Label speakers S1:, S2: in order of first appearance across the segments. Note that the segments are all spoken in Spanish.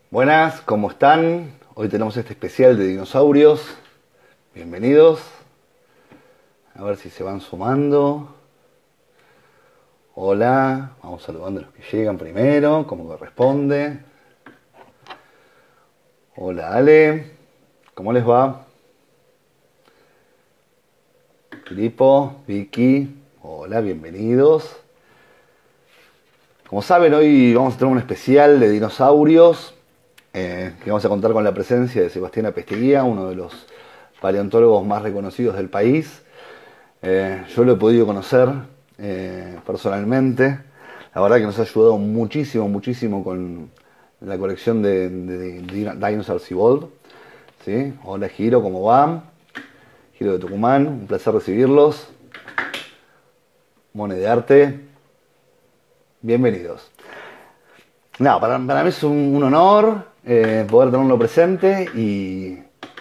S1: Buenas, ¿cómo están? Hoy tenemos este especial de dinosaurios. Bienvenidos. A ver si se van sumando. Hola, vamos saludando a los que llegan primero, como corresponde. Hola Ale, ¿cómo les va? Filipo, Vicky, hola, bienvenidos. Como saben, hoy vamos a tener un especial de dinosaurios, que vamos a contar con la presencia de Sebastián Apesteguía, uno de los paleontólogos más reconocidos del país. Yo lo he podido conocer personalmente. La verdad que nos ha ayudado muchísimo, muchísimo con la colección de Dinosaurs Evolved. ¿Sí? Hola Giro, ¿cómo va? Giro de Tucumán, un placer recibirlos. Mone de Arte, bienvenidos. No, para mí es un honor poder tenerlo presente y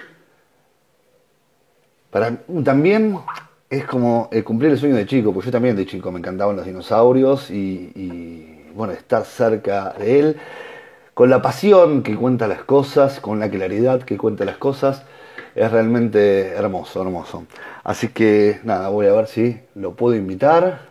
S1: también es como cumplir el sueño de chico, porque yo también de chico me encantaban los dinosaurios bueno, estar cerca de él, con la pasión que cuenta las cosas, con la claridad que cuenta las cosas, es realmente hermoso, hermoso. Así que nada, voy a ver si lo puedo invitar.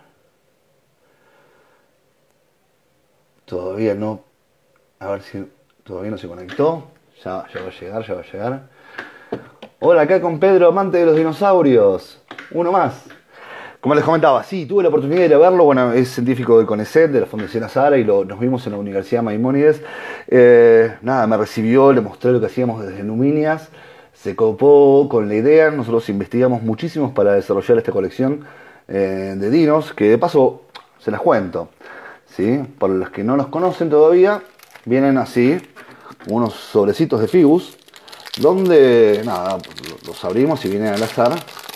S1: Todavía no, a ver si todavía no se conectó. Ya va a llegar, ya va a llegar. Hola, acá con Pedro, amante de los dinosaurios. Uno más. Como les comentaba, sí, tuve la oportunidad de ir a verlo. Bueno, es científico del CONICET, de la Fundación Azara, y nos vimos en la Universidad Maimónides. Nada, me recibió, le mostré lo que hacíamos desde Numinias. Se copó con la idea. Nosotros investigamos muchísimo para desarrollar esta colección de dinos, que de paso se las cuento. ¿Sí? Para los que no los conocen todavía, vienen así, unos sobrecitos de Fibus, donde, nada, los abrimos y vienen al azar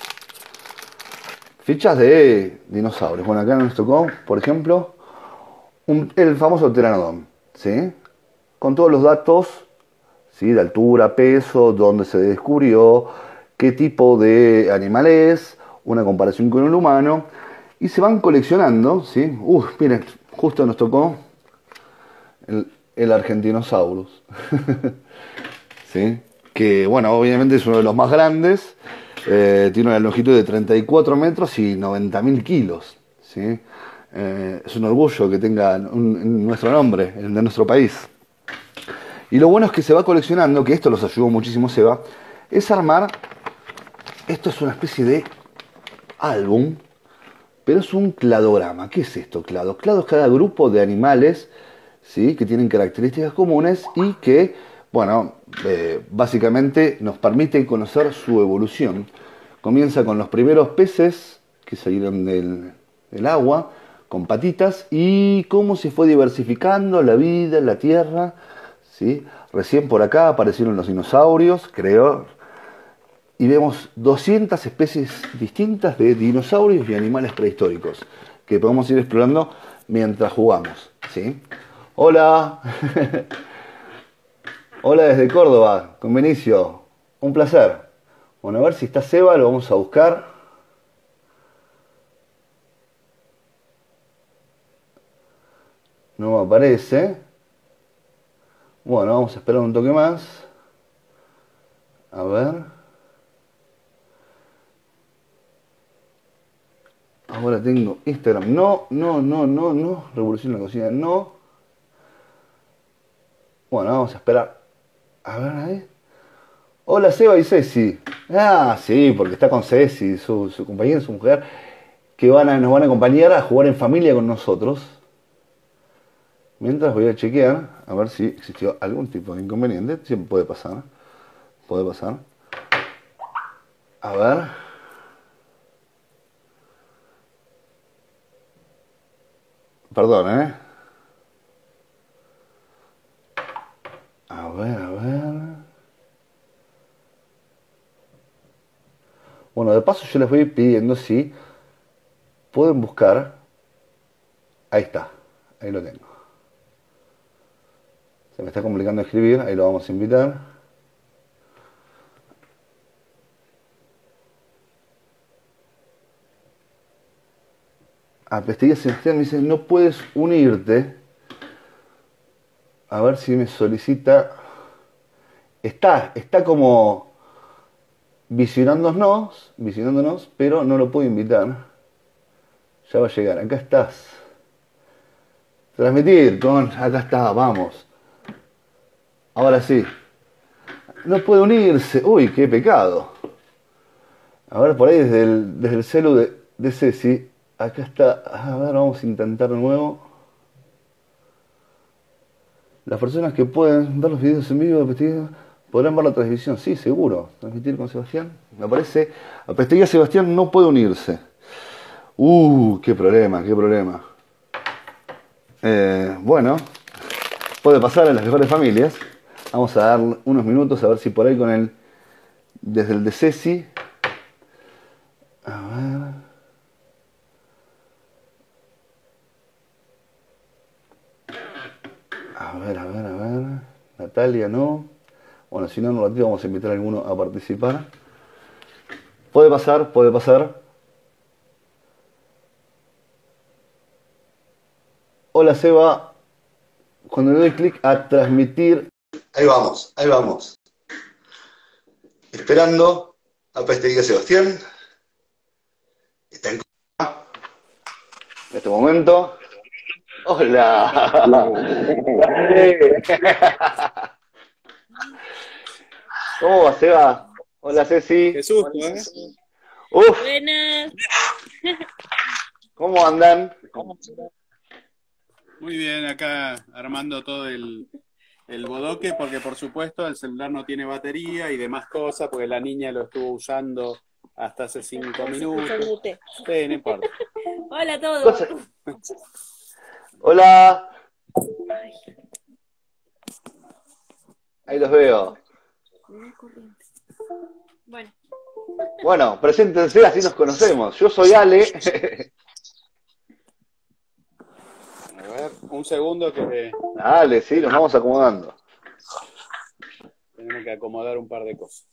S1: fichas de dinosaurios. Bueno, acá nos tocó, por ejemplo, el famoso Pteranodon, ¿sí? Con todos los datos, ¿sí? De altura, peso, dónde se descubrió, qué tipo de animal es, una comparación con el humano, y se van coleccionando, ¿sí? Miren, justo nos tocó el Argentinosaurus, ¿sí? Que, bueno, obviamente es uno de los más grandes. Tiene una longitud de 34 metros y 90.000 kilos. ¿Sí? Es un orgullo que tenga nuestro nombre, el de nuestro país. Y lo bueno es que se va coleccionando, que esto los ayudó muchísimo Seba, es armar, esto es una especie de álbum, pero es un cladograma. ¿Qué es esto, clado? Clado es cada grupo de animales, ¿sí? Que tienen características comunes y que, bueno, básicamente nos permiten conocer su evolución. Comienza con los primeros peces que salieron del agua, con patitas, y cómo se fue diversificando la vida en la Tierra. ¿Sí? Recién por acá aparecieron los dinosaurios, creo, y vemos 200 especies distintas de dinosaurios y animales prehistóricos que podemos ir explorando mientras jugamos. ¿Sí? Hola, hola desde Córdoba, con Benicio, un placer. Bueno, a ver si está Seba, lo vamos a buscar. No me aparece. Bueno, vamos a esperar un toque más. A ver. Ahora tengo Instagram. No, no, no, no, no. Revolución en la cocina. No. Bueno, vamos a esperar. A ver, ahí. Hola, Seba y Ceci. Ah, sí, porque está con Ceci, su compañera, su mujer, que nos van a acompañar a jugar en familia con nosotros. Mientras voy a chequear, a ver si existió algún tipo de inconveniente. Siempre puede pasar. Puede pasar. A ver. Perdón, ¿eh? A ver, a ver. Bueno, de paso yo les voy pidiendo si pueden buscar. Ahí está. Ahí lo tengo. Se me está complicando escribir. Ahí lo vamos a invitar. A Pesteguía Sebastián me dice, no puedes unirte. A ver si me solicita. Está como visionándonos, pero no lo puedo invitar. Ya va a llegar, acá estás. Transmitir acá está, vamos. Ahora sí. No puede unirse. Uy, qué pecado. A ver, por ahí desde el celu de Ceci. Acá está. A ver, vamos a intentar de nuevo. Las personas que pueden ver los videos en vivo podrán ver la transmisión. Sí, seguro. Transmitir con Sebastián. Me parece. A Pesteguía Sebastián no puede unirse. Qué problema, qué problema. Bueno, puede pasar en las mejores familias. Vamos a dar unos minutos a ver si por ahí desde el de Ceci. A ver. A ver. Natalia no. Bueno, si no, en un ratito vamos a invitar a alguno a participar. Puede pasar, puede pasar. Hola Seba. Cuando le doy clic a transmitir. Ahí vamos, ahí vamos. Esperando a Pesteguía Sebastián. Está en este momento. Hola. ¿Cómo va, Seba? Hola, Ceci.
S2: Qué susto, ¿eh?
S1: Uf.
S3: Buenas.
S1: ¿Cómo andan?
S2: Muy bien, acá armando todo el bodoque, porque por supuesto el celular no tiene batería y demás cosas, porque la niña lo estuvo usando hasta hace 5 minutos. Sí, no importa.
S3: Hola a todos.
S1: Hola. Ahí los veo. Bueno, preséntense, así nos conocemos. Yo soy Ale.
S2: A ver, un segundo que
S1: Ale, sí, nos vamos acomodando.
S2: tenemos que acomodar un par de cosas.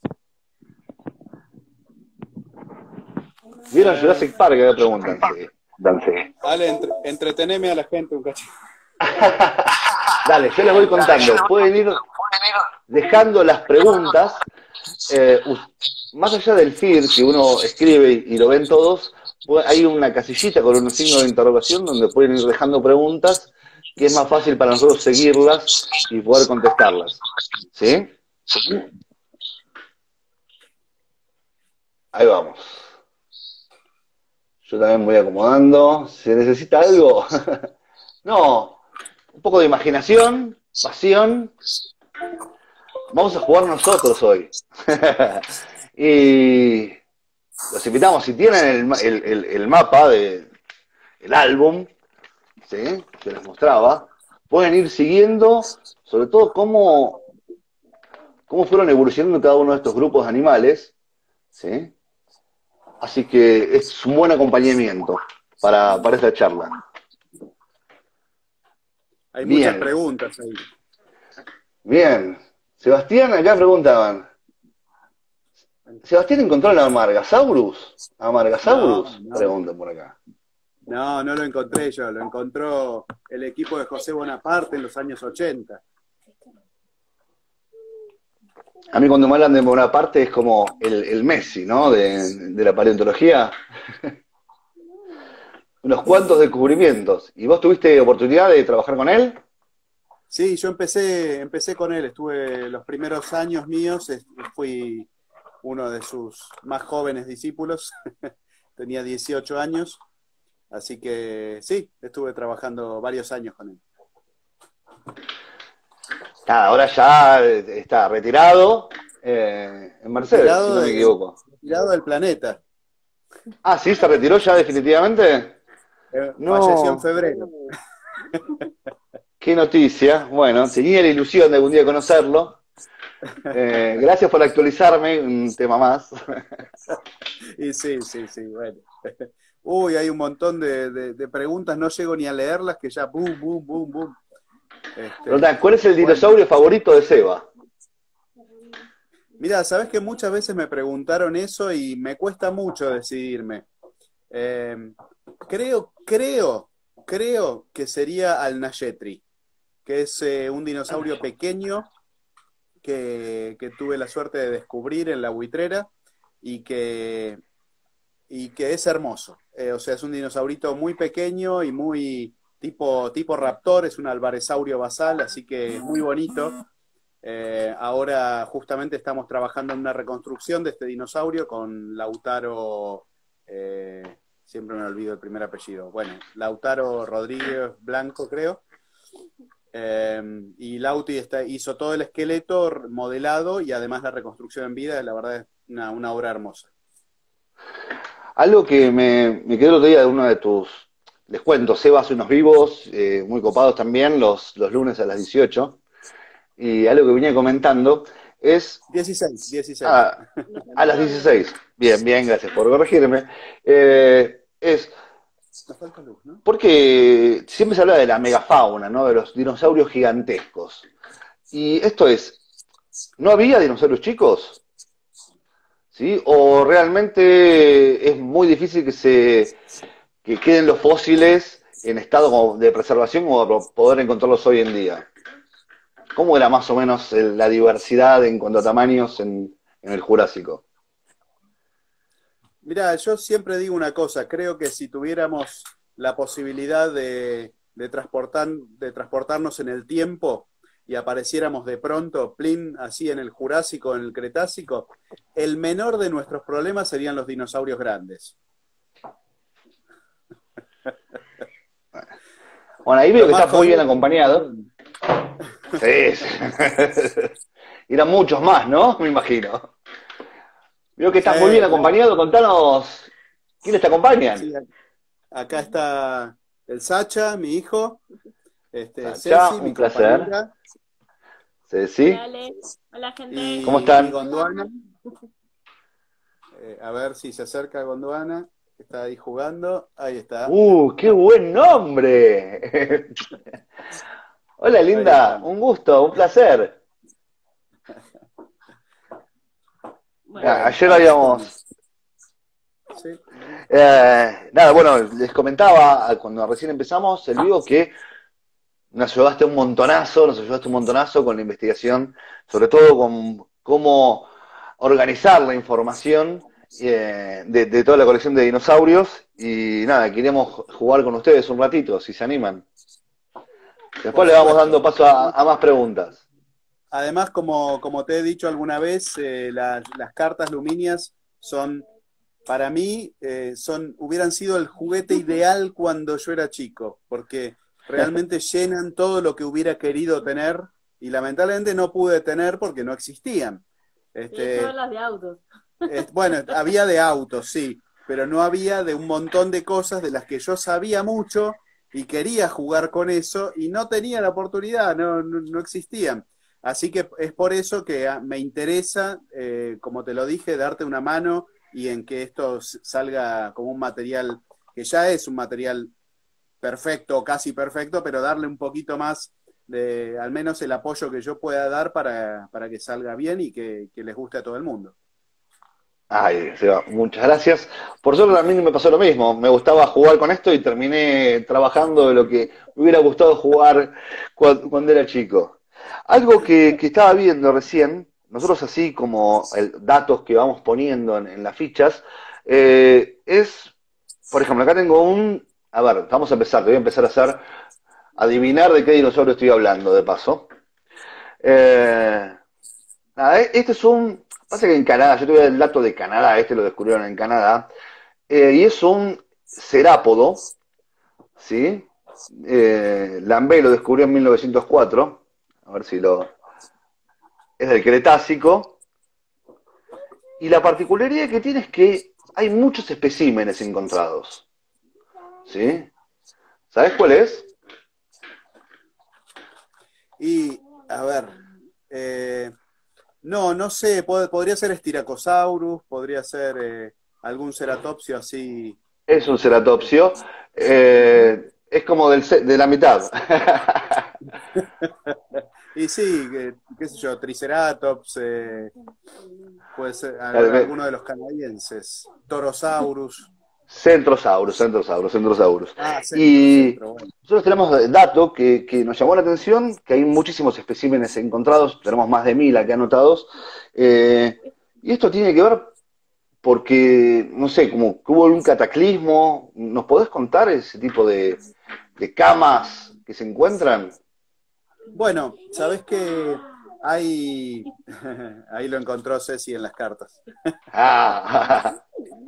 S1: ¿Vieron Jurassic Park? Que me preguntan. Sí.
S2: Ale, entreteneme a la gente un cachito.
S1: Dale, yo les voy contando. Pueden ir dejando las preguntas. Más allá del feed que uno escribe y lo ven todos, hay una casillita con un signo de interrogación donde pueden ir dejando preguntas, que es más fácil para nosotros seguirlas y poder contestarlas. ¿Sí? Ahí vamos. Yo también voy acomodando. ¿Se necesita algo? No. Un poco de imaginación, pasión. Vamos a jugar nosotros hoy. Y los invitamos, si tienen el mapa del álbum, ¿sí? Que les mostraba, pueden ir siguiendo, sobre todo cómo fueron evolucionando cada uno de estos grupos de animales, ¿sí? Así que es un buen acompañamiento para esta charla.
S2: Hay muchas preguntas ahí.
S1: Bien. Sebastián, acá preguntaban. ¿Sebastián encontró la Amargasaurus? ¿Amargasaurus?
S2: No.
S1: Preguntan por acá.
S2: No lo encontré yo, lo encontró el equipo de José Bonaparte en los años 80.
S1: A mí cuando me hablan de Bonaparte es como el Messi, ¿no? De la paleontología. Unos cuantos descubrimientos. ¿Y vos tuviste oportunidad de trabajar con él?
S2: Sí, yo empecé con él, estuve los primeros años míos, fui uno de sus más jóvenes discípulos, tenía 18 años, así que sí, estuve trabajando varios años con él.
S1: Nada, ahora ya está retirado en Mercedes, si no me equivoco.
S2: Retirado del planeta.
S1: Ah, ¿sí? ¿Se retiró ya definitivamente?
S2: No. Falleció en febrero.
S1: Qué noticia. Bueno, tenía la ilusión de algún día conocerlo. Gracias por actualizarme, un tema más.
S2: Y sí, bueno. Uy, hay un montón de preguntas, no llego ni a leerlas, que ya boom.
S1: ¿Cuál es el dinosaurio favorito de Seba?
S2: Mira, sabes que muchas veces me preguntaron eso y me cuesta mucho decidirme. Creo que sería Al-Nayetri, que es un dinosaurio pequeño que tuve la suerte de descubrir en la buitrera y que es hermoso. O sea, es un dinosaurito muy pequeño y muy tipo raptor, es un alvarezaurio basal, así que es muy bonito. Ahora justamente estamos trabajando en una reconstrucción de este dinosaurio con Lautaro, siempre me olvido el primer apellido, bueno, Lautaro Rodríguez Blanco, creo. Y Lauti hizo todo el esqueleto modelado y además la reconstrucción en vida, la verdad es una obra hermosa.
S1: Algo que me quedó el otro día de uno de tus, les cuento, Seba hace unos vivos, muy copados también, los lunes a las 18, y algo que venía comentando es...
S2: 16.
S1: A las 16. Bien, bien, gracias por corregirme. Es
S2: ¿No?
S1: porque siempre se habla de la megafauna, ¿no? De los dinosaurios gigantescos. Y esto es, ¿no había dinosaurios chicos? ¿Sí? ¿O realmente es muy difícil que queden los fósiles en estado como de preservación como para poder encontrarlos hoy en día? ¿Cómo era más o menos la diversidad en cuanto a tamaños en el Jurásico?
S2: Mirá, yo siempre digo una cosa, creo que si tuviéramos la posibilidad de transportarnos en el tiempo y apareciéramos de pronto, plin, así en el Jurásico, en el Cretácico, el menor de nuestros problemas serían los dinosaurios grandes.
S1: Bueno, ahí veo que estás muy bien acompañado. Sí. Irán muchos más, ¿no? Me imagino. Veo que estás muy bien acompañado. Contanos, ¿quiénes te acompañan?
S2: Sí, acá está el Sacha, mi hijo.
S1: Sacha,
S2: Ceci,
S1: un placer. Ceci.
S3: Hola, gente.
S1: ¿Cómo están?
S2: Y Gondwana. A ver si se acerca Gondwana, que está ahí jugando. Ahí está.
S1: ¡Qué buen nombre! Hola, linda. Un gusto, un placer.
S3: Bueno,
S1: ayer habíamos...
S2: Sí.
S1: nada, bueno, les comentaba cuando recién empezamos el vivo que nos ayudaste un montonazo con la investigación, sobre todo con cómo organizar la información de toda la colección de dinosaurios. Y nada, queríamos jugar con ustedes un ratito, si se animan. Después le vamos dando paso a más preguntas.
S2: Además, como te he dicho alguna vez, las cartas luminias son, para mí, hubieran sido el juguete ideal cuando yo era chico, porque realmente llenan todo lo que hubiera querido tener y lamentablemente no pude tener porque no existían.
S3: son las de autos.
S2: Bueno, había de autos, sí, pero no había de un montón de cosas de las que yo sabía mucho y quería jugar con eso y no tenía la oportunidad, no existían. Así que es por eso que me interesa, como te lo dije, darte una mano y en que esto salga como un material que ya es un material perfecto, casi perfecto, pero darle un poquito más de, al menos el apoyo que yo pueda dar para que salga bien y que les guste a todo el mundo.
S1: Ay, Seba, muchas gracias. Por suerte a mí me pasó lo mismo. Me gustaba jugar con esto y terminé trabajando de lo que me hubiera gustado jugar cuando era chico. Algo que estaba viendo recién, nosotros así como datos que vamos poniendo en las fichas, es, por ejemplo, acá tengo a ver, vamos a empezar, te voy a empezar a adivinar de qué dinosaurio estoy hablando, de paso. Nada, este es pasa que en Canadá, yo te voy a dar el dato de Canadá, este lo descubrieron en Canadá, y es un cerápodo, ¿sí? Lambert lo descubrió en 1904, a ver si es del Cretácico, y la particularidad que tiene es que hay muchos especímenes encontrados, ¿sí? ¿Sabes cuál es?
S2: Y, a ver, no sé, podría ser Styracosaurus, podría ser algún ceratopsio así.
S1: Es un ceratopsio, es como de la mitad.
S2: Y sí, qué sé yo, Triceratops, puede ser alguno de los canadienses, Torosaurus.
S1: Centrosaurus.
S2: Ah,
S1: Y
S2: bueno.
S1: nosotros tenemos dato que nos llamó la atención, que hay muchísimos especímenes encontrados, tenemos más de 1000 aquí anotados, y esto tiene que ver porque, no sé, como que hubo un cataclismo. ¿Nos podés contar ese tipo de camas que se encuentran?
S2: Bueno, sabés que hay, ahí lo encontró Ceci en las cartas.
S1: Ah,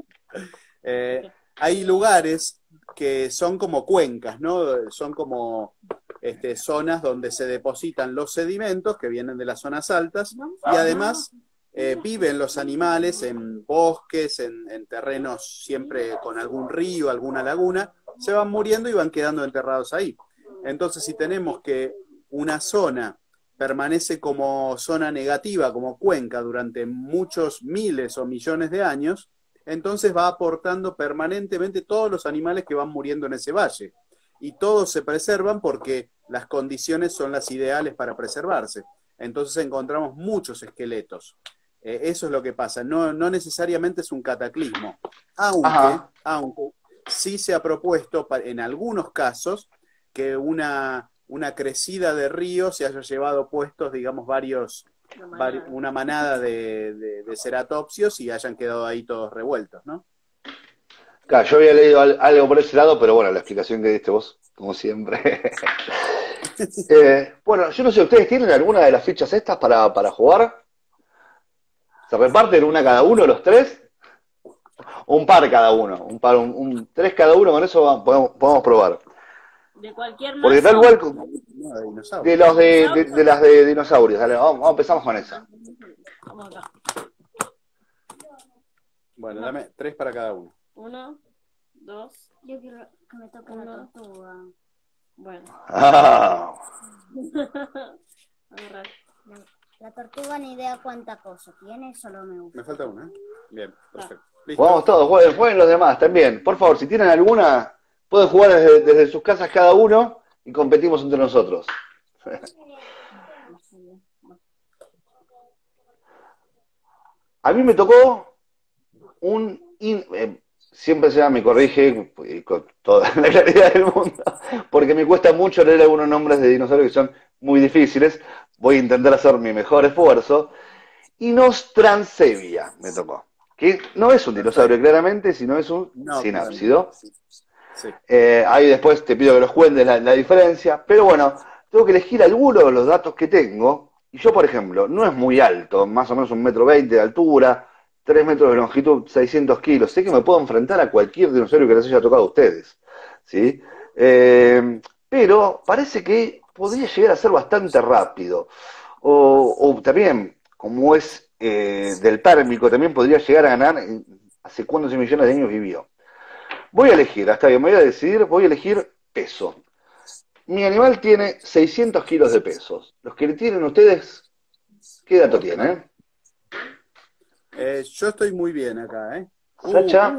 S2: Hay lugares que son como cuencas, ¿no? Son como zonas donde se depositan los sedimentos que vienen de las zonas altas y además viven los animales en bosques, en terrenos siempre con algún río, alguna laguna, se van muriendo y van quedando enterrados ahí. Entonces, si tenemos que una zona permanece como zona negativa, como cuenca, durante muchos miles o millones de años, entonces va aportando permanentemente todos los animales que van muriendo en ese valle. Y todos se preservan porque las condiciones son las ideales para preservarse. Entonces encontramos muchos esqueletos. Eso es lo que pasa. No necesariamente es un cataclismo. Aunque sí se ha propuesto en algunos casos que una crecida de río se haya llevado puestos, digamos, una manada de ceratopsios y hayan quedado ahí todos revueltos, ¿no?
S1: claro, yo había leído algo por ese lado, pero bueno, la explicación que diste vos, como siempre. Bueno, yo no sé, ¿ustedes tienen alguna de las fichas estas para jugar? ¿Se reparten una cada uno, los tres? ¿O un par cada uno? Tres cada uno, con eso podemos probar.
S3: De cualquier mazo.
S1: Porque tal cual
S2: de
S1: de las de dinosaurios. Dale, vamos, empezamos con esa.
S3: Vamos acá.
S2: Bueno, dame 3 para cada uno.
S3: 1, 2.
S4: Yo quiero que me toque la tortuga.
S3: Bueno.
S1: Ah.
S3: Agarrar.
S4: La tortuga ni idea cuánta cosa tiene, solo me gusta.
S2: Me falta una, ¿eh? Bien, perfecto. ¿Listo?
S1: Vamos todos, jueguen los demás también. Por favor, si tienen alguna, pueden jugar desde sus casas cada uno y competimos entre nosotros. A mí me tocó siempre se me corrige con toda la claridad del mundo, porque me cuesta mucho leer algunos nombres de dinosaurios que son muy difíciles. Voy a intentar hacer mi mejor esfuerzo. Inostrancevia me tocó, que no es un dinosaurio claramente, sino es un sinápsido.
S2: Sí.
S1: Ahí después te pido que los cuentes la diferencia, pero bueno, tengo que elegir algunos de los datos que tengo. Y yo, por ejemplo, no es muy alto, más o menos 1,20 m de altura, 3 metros de longitud, 600 kilos. Sé que me puedo enfrentar a cualquier dinosaurio que les haya tocado a ustedes, ¿sí? Pero parece que podría llegar a ser bastante rápido. O también, como es del Pérmico, también podría llegar a ganar hace cuántos millones de años vivió. Voy a elegir, hasta bien, me voy a decidir, voy a elegir peso. Mi animal tiene 600 kilos de pesos. Los que le tienen ustedes, ¿qué dato tienen?
S2: Yo estoy muy bien acá, ¿eh?
S1: Sacha.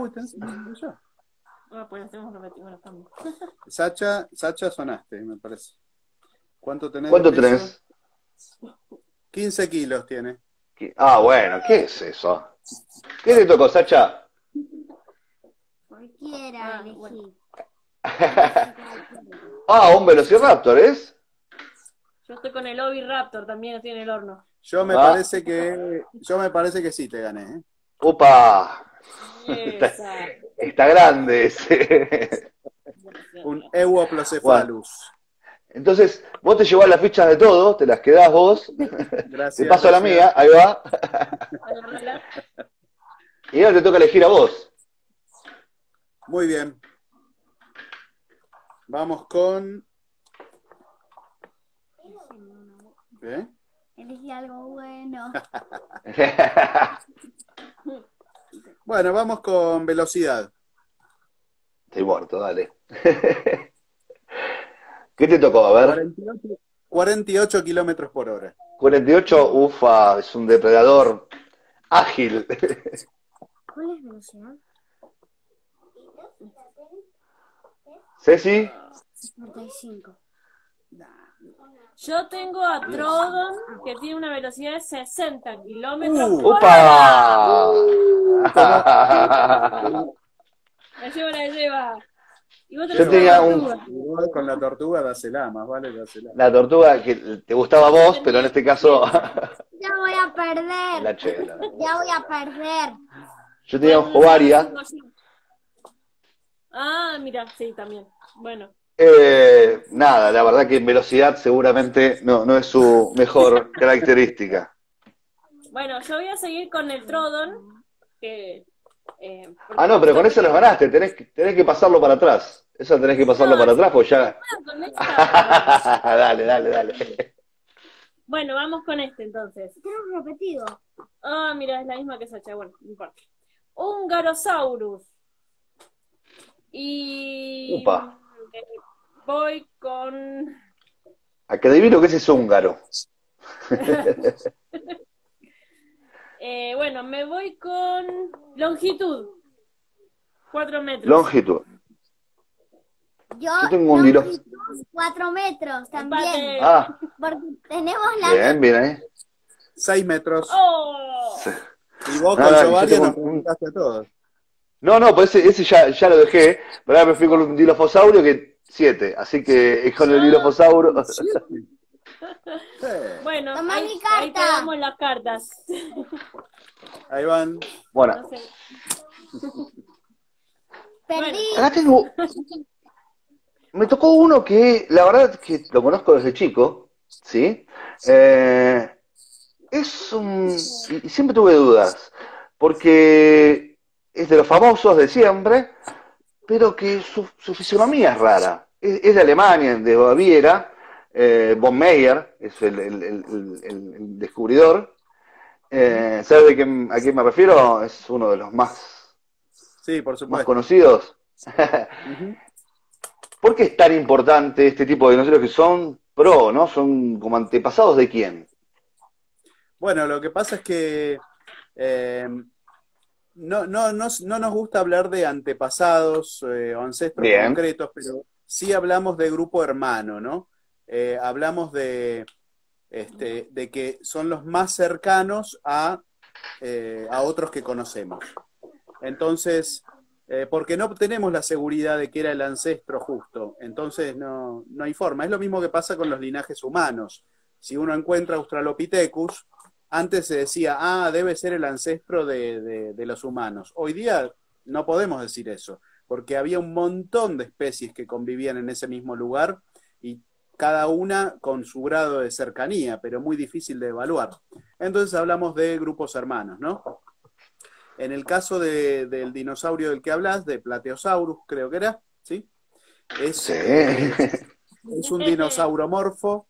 S3: Pues hacemos repetimos los cambios.
S2: Sacha sonaste, me parece. ¿Cuánto tenés?
S1: ¿Cuánto tenés?
S2: 15 kilos tiene.
S1: Ah, bueno, ¿qué es eso? ¿Qué te tocó, Sacha?
S4: Cualquiera elegí.
S3: Bueno.
S1: Un Velociraptor, ¿es?
S3: Yo estoy con el Oviraptor, también estoy en el horno.
S2: Yo me parece que sí te gané, ¿eh?
S1: ¡Opa!
S3: Esa.
S1: Está grande ese.
S2: Un Euoplocephalus.
S1: Bueno, entonces, vos te llevás las fichas de todos, te las quedás vos.
S2: Gracias.
S1: Te paso a la mía, ahí va. Y ahora te toca elegir a vos.
S2: Muy bien. Vamos con... ¿Eh?
S4: Elegí algo bueno.
S2: Bueno, vamos con velocidad.
S1: Estoy muerto, dale. ¿Qué te tocó? A ver.
S2: 48 kilómetros por hora.
S1: 48, ufa, es un depredador ágil.
S4: ¿Cuál es velocidad?
S1: ¿Ceci?
S4: 55.
S3: Yo tengo a Troodon, que tiene una velocidad de 60 kilómetros por
S1: ¡Upa!
S3: hora. La lleva, la lleva. Y vos
S1: Yo
S3: tenés
S1: tenía
S3: una
S1: un,
S3: tortuga.
S2: Igual con la tortuga, dásela, más vale dásela.
S1: la tortuga que te gustaba a vos, pero en este caso
S4: Ya voy a perder.
S1: la chela.
S4: Ya voy a perder.
S1: Yo tenía un
S3: Bueno,
S1: Jovaria.
S3: ahora sí, no, sí. Ah, mira, sí, también. Bueno.
S1: Nada, la verdad que en velocidad seguramente no es su mejor característica.
S3: Bueno, yo voy a seguir con el Trodon, que...
S1: Ah, no, pero con eso los ganaste, tenés que pasarlo para atrás. Eso tenés que pasarlo para atrás, pues ya...
S3: Con esta-
S1: Dale.
S3: Bueno, vamos con este entonces.
S4: Tenemos repetido.
S3: Ah, mira, es la misma que Sacha, bueno, no importa. Un Garosaurus. Y...
S1: Upa.
S3: Voy con...
S1: A que adivino que ese es húngaro.
S3: Bueno, me voy con longitud. 4 metros.
S1: Longitud.
S4: Yo
S1: tengo un dilo.
S4: longitud 4 metros también.
S3: Empate.
S1: Ah,
S4: Porque tenemos la
S1: bien ahí.
S2: 6 metros.
S3: ¡Oh!
S2: Y vos
S1: No,
S2: con
S1: no, yo
S2: Jovaria
S1: tengo
S2: nos
S1: un-
S2: preguntaste a todos.
S1: No, pues ese ya lo dejé, pero ahora me fui con un dilofosaurio que 7, así que con el dilofosaurio...
S2: Sí.
S3: Bueno,
S4: Tomá
S3: ahí,
S4: mi carta.
S3: ahí te damos las cartas.
S2: Ahí van.
S1: Bueno,
S3: No sé.
S4: perdí.
S1: acá tengo... Me tocó uno que, la verdad, que lo conozco desde chico, ¿sí? Es un... Y siempre tuve dudas, porque es de los famosos de siempre, pero que su fisonomía es rara. Es de Alemania, de Baviera, von Meyer es el descubridor. ¿Sabes a quién me refiero? Es uno de los más
S2: Sí, por supuesto.
S1: conocidos.
S2: Ujú.
S1: ¿Por qué es tan importante este tipo de dinosaurios que son pro, ¿no? Son como antepasados de quién?
S2: Bueno, lo que pasa es que no nos gusta hablar de antepasados o ancestros
S1: Bien.
S2: concretos, pero sí hablamos de grupo hermano, ¿no? Hablamos de que son los más cercanos a otros que conocemos. Entonces, porque no tenemos la seguridad de que era el ancestro justo, entonces no hay forma. Es lo mismo que pasa con los linajes humanos. Si uno encuentra Australopithecus, antes se decía, debe ser el ancestro de los humanos. Hoy día no podemos decir eso, porque había un montón de especies que convivían en ese mismo lugar y cada una con su grado de cercanía, pero muy difícil de evaluar. Entonces hablamos de grupos hermanos, ¿no? En el caso del dinosaurio del que hablas, de Plateosaurus, creo que era, ¿sí?
S1: Sí.
S2: Es un dinosauromorfo,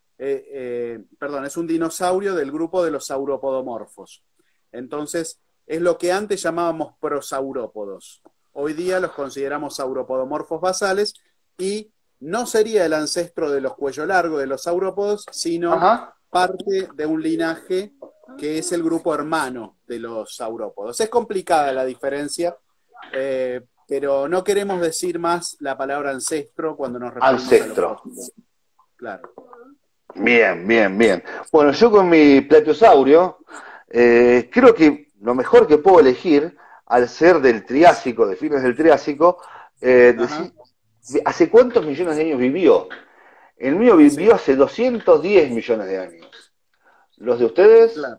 S2: es un dinosaurio del grupo de los sauropodomorfos. Entonces, es lo que antes llamábamos prosaurópodos. Hoy día los consideramos sauropodomorfos basales y no sería el ancestro de los cuello largo de los saurópodos, sino
S1: Ajá.
S2: parte de un linaje que es el grupo hermano de los saurópodos. Es complicada la diferencia, pero no queremos decir más la palabra ancestro cuando nos referimos
S1: Ancestro.
S2: a los fósiles. Claro.
S1: Bien. Bueno, yo con mi plateosaurio, creo que lo mejor que puedo elegir, al ser del Triásico, de fines del Triásico,
S2: Ajá.
S1: ¿hace cuántos millones de años vivió? El mío vivió hace 210 millones de años. ¿Los de ustedes?
S2: Claro.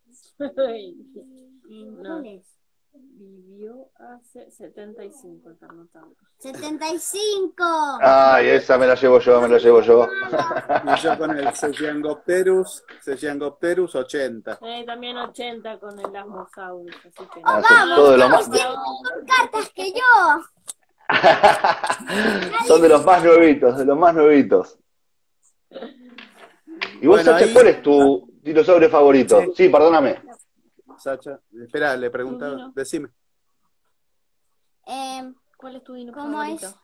S3: No, vivió hace 75 el Carnotaurus.
S4: 75.
S1: Ay, esa me la llevo yo.
S2: Y yo con el Seyangopterus 80.
S3: También 80 con el Asmosaurus, así que...
S1: Ah, son todos de los más,
S4: Tiene más cartas que yo.
S1: son de los más nuevitos, ¿Y vos,
S2: Bueno,
S1: Sacha,
S2: ahí-
S1: cuál es tu dinosaurio favorito? Sí, perdóname.
S2: Sacha, espera, le preguntaba,
S3: Dino.
S2: decime.
S3: ¿Cuál es tu dino
S4: ¿Cómo
S3: favorito?
S4: es?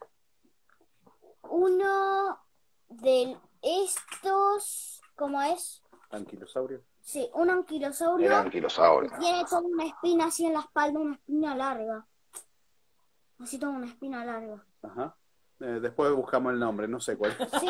S4: Uno de estos, ¿cómo es?
S2: Anquilosaurio.
S4: Sí, un anquilosaurio
S1: Era
S4: que
S1: anquilosaurio.
S4: tiene toda una espina así en la espalda, una espina larga. Así toda una espina larga.
S2: Ajá. Después buscamos el nombre, no sé cuál.
S4: Sí,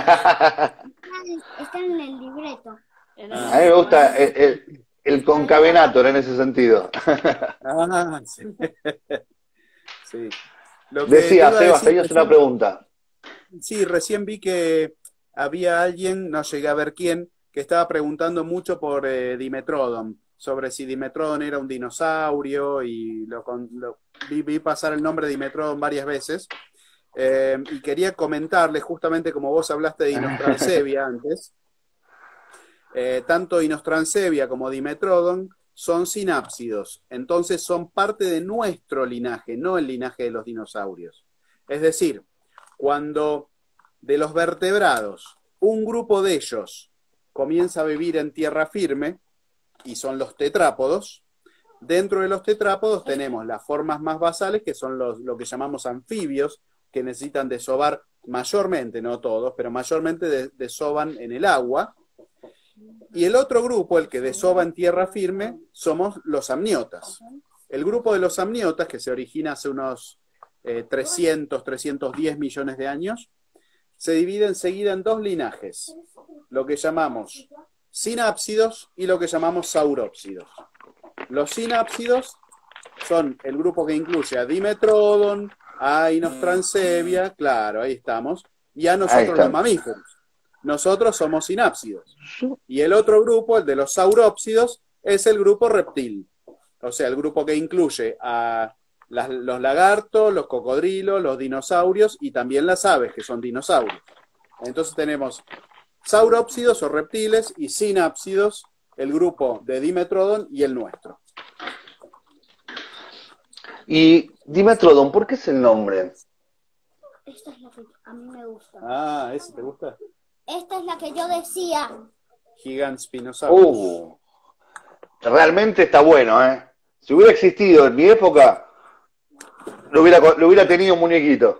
S4: está en el libreto.
S1: A mí me gusta el concavenator en ese sentido.
S2: Ah, sí. Sí. Lo que te
S1: Decía,
S2: iba a
S1: Sebas,
S2: decir
S1: tenías una
S2: recién,
S1: pregunta.
S2: sí, recién vi que había alguien, no llegué a ver quién, que estaba preguntando mucho por Dimetrodon, sobre si Dimetrodon era un dinosaurio, y vi pasar el nombre de Dimetrodon varias veces, y quería comentarle, justamente como vos hablaste de Inostrancevia antes, tanto Inostrancevia como Dimetrodon son sinápsidos, entonces son parte de nuestro linaje, no el linaje de los dinosaurios. Es decir, cuando de los vertebrados un grupo de ellos comienza a vivir en tierra firme, y son los tetrápodos, dentro de los tetrápodos tenemos las formas más basales, que son lo que llamamos anfibios, que necesitan desovar mayormente, no todos, pero mayormente desovan en el agua. Y el otro grupo, el que desova en tierra firme, somos los amniotas. El grupo de los amniotas, que se origina hace unos 310 millones de años, se divide enseguida en dos linajes, lo que llamamos sinápsidos y lo que llamamos saurópsidos. Los sinápsidos son el grupo que incluye a Dimetrodon, a Inostrancevia, claro, ahí estamos, y a
S1: Ahí
S2: nosotros los
S1: está.
S2: mamíferos. Nosotros somos sinápsidos. Y el otro grupo, el de los saurópsidos, es el grupo reptil. O sea, el grupo que incluye a los lagartos, los cocodrilos, los dinosaurios y también las aves, que son dinosaurios. Entonces tenemos saurópsidos o reptiles y sinápsidos, el grupo de Dimetrodon y el nuestro.
S1: Y Dimetrodon, ¿por qué es el nombre?
S4: Esta es la que a mí me gusta.
S2: Ah, ¿ese te gusta?
S4: Esta es la que yo decía.
S2: Giganspinosaurus.
S1: Realmente está bueno, ¿eh? Si hubiera existido en mi época, lo hubiera tenido un muñequito.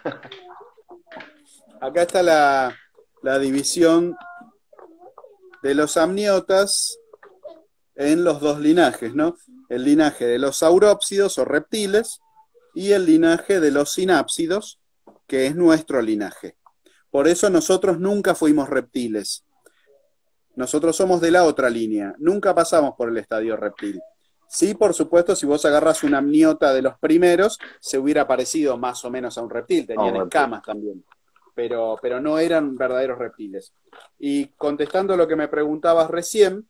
S2: Acá está la división de los amniotas en los dos linajes, ¿no? El linaje de los saurópsidos o reptiles y el linaje de los sinápsidos, que es nuestro linaje. Por eso nosotros nunca fuimos reptiles. Nosotros somos de la otra línea. Nunca pasamos por el estadio reptil. Sí, por supuesto, si vos agarras una amniota de los primeros, se hubiera parecido más o menos a un reptil. Tenían escamas también. Pero no eran verdaderos reptiles. Y contestando lo que me preguntabas recién,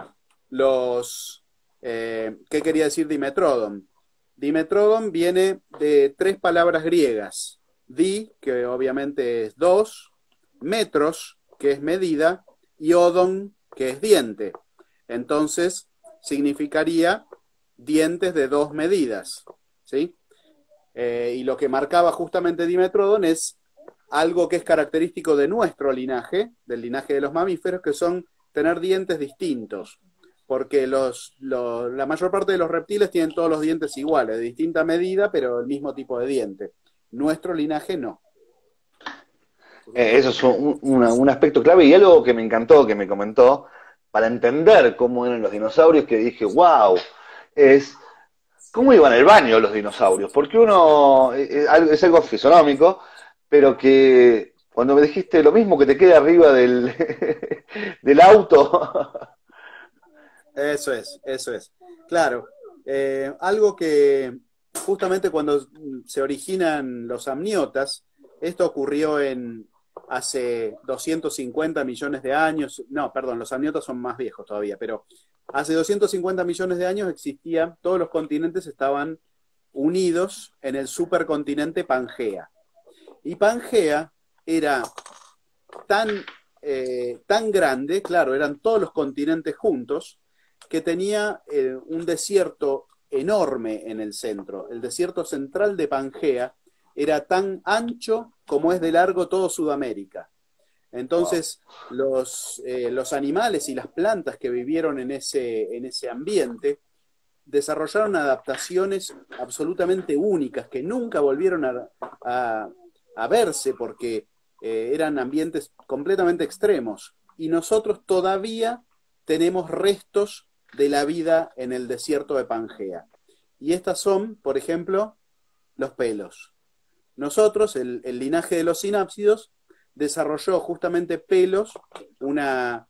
S2: ¿qué quería decir Dimetrodon? Dimetrodon viene de tres palabras griegas. Di, que obviamente es dos, metros, que es medida, y odon, que es diente. Entonces, significaría dientes de dos medidas, ¿sí? Y lo que marcaba justamente Dimetrodon es algo que es característico de nuestro linaje, del linaje de los mamíferos, que son tener dientes distintos, porque la mayor parte de los reptiles tienen todos los dientes iguales, de distinta medida, pero el mismo tipo de diente. Nuestro linaje no.
S1: Eso es un aspecto clave y algo que me encantó, que me comentó, para entender cómo eran los dinosaurios, que dije, wow, es cómo iban al baño los dinosaurios, porque es algo fisonómico, pero que cuando me dijiste lo mismo que te queda arriba del auto.
S2: Eso es. Claro, algo que justamente cuando se originan los amniotas, esto ocurrió hace 250 millones de años, no, perdón, los amniotas son más viejos todavía, pero hace 250 millones de años todos los continentes estaban unidos en el supercontinente Pangea. Y Pangea era tan grande, claro, eran todos los continentes juntos, que tenía un desierto enorme en el centro. El desierto central de Pangea era tan ancho como es de largo todo Sudamérica. Entonces, wow, los animales y las plantas que vivieron en ese ambiente desarrollaron adaptaciones absolutamente únicas que nunca volvieron a verse porque eran ambientes completamente extremos. Y nosotros todavía tenemos restos de la vida en el desierto de Pangea. Y estas son, por ejemplo, los pelos. Nosotros, el linaje de los sinápsidos, desarrolló justamente pelos, unas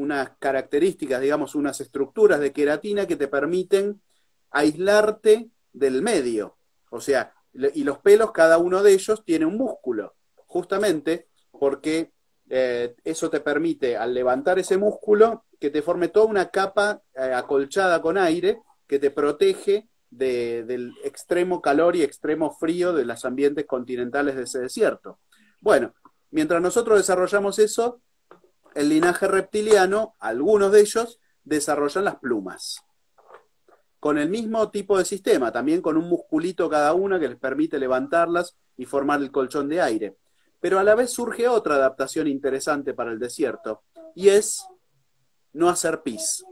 S2: características, digamos, unas estructuras de queratina que te permiten aislarte del medio. O sea, y los pelos, cada uno de ellos tiene un músculo, justamente porque eso te permite, al levantar ese músculo, que te forme toda una capa acolchada con aire que te protege del extremo calor y extremo frío de los ambientes continentales de ese desierto. Bueno, mientras nosotros desarrollamos eso, el linaje reptiliano, algunos de ellos, desarrollan las plumas. Con el mismo tipo de sistema, también con un musculito cada una que les permite levantarlas y formar el colchón de aire. Pero a la vez surge otra adaptación interesante para el desierto, y es no hacer pis.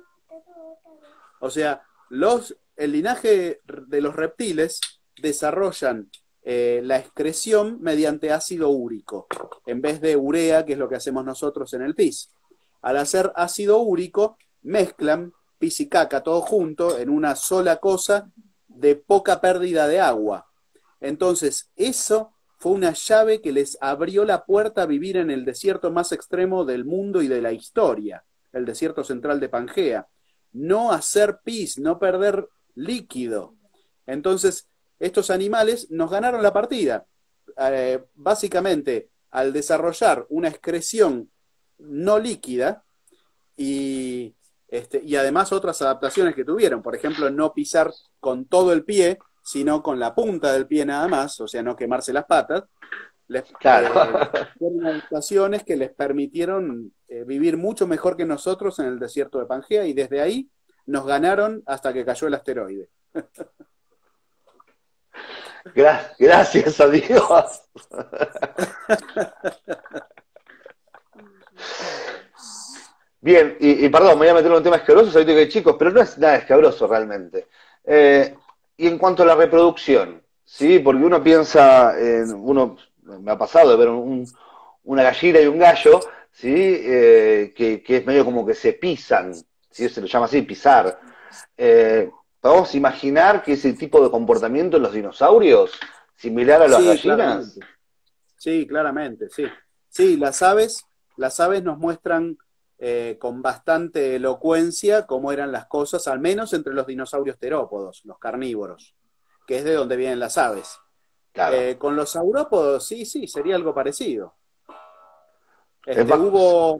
S2: O sea, el linaje de los reptiles desarrollan la excreción mediante ácido úrico, en vez de urea, que es lo que hacemos nosotros en el pis. Al hacer ácido úrico, mezclan pis y caca todo junto en una sola cosa de poca pérdida de agua. Entonces, eso fue una llave que les abrió la puerta a vivir en el desierto más extremo del mundo y de la historia, el desierto central de Pangea. No hacer pis, no perder líquido. Entonces, estos animales nos ganaron la partida. Básicamente, al desarrollar una excreción no líquida y además otras adaptaciones que tuvieron, por ejemplo, no pisar con todo el pie, sino con la punta del pie nada más, o sea, no quemarse las patas, fueron adaptaciones que les permitieron vivir mucho mejor que nosotros en el desierto de Pangea, y desde ahí nos ganaron hasta que cayó el asteroide.
S1: Gracias a Dios. Bien, y perdón, me voy a meter en un tema escabroso, ahorita que chicos, pero no es nada escabroso realmente. Y en cuanto a la reproducción, ¿sí? Porque uno piensa, me ha pasado de ver una gallina y un gallo, ¿sí? Que es medio como que se pisan, ¿sí? Se lo llama así, pisar. ¿Podemos imaginar que ese tipo de comportamiento en los dinosaurios, similar a las gallinas?
S2: Claramente. Sí, claramente, sí. Sí, las aves nos muestran con bastante elocuencia cómo eran las cosas, al menos entre los dinosaurios terópodos, los carnívoros, que es de donde vienen las aves.
S1: Claro.
S2: Con los saurópodos, sí, sería algo parecido. Hubo...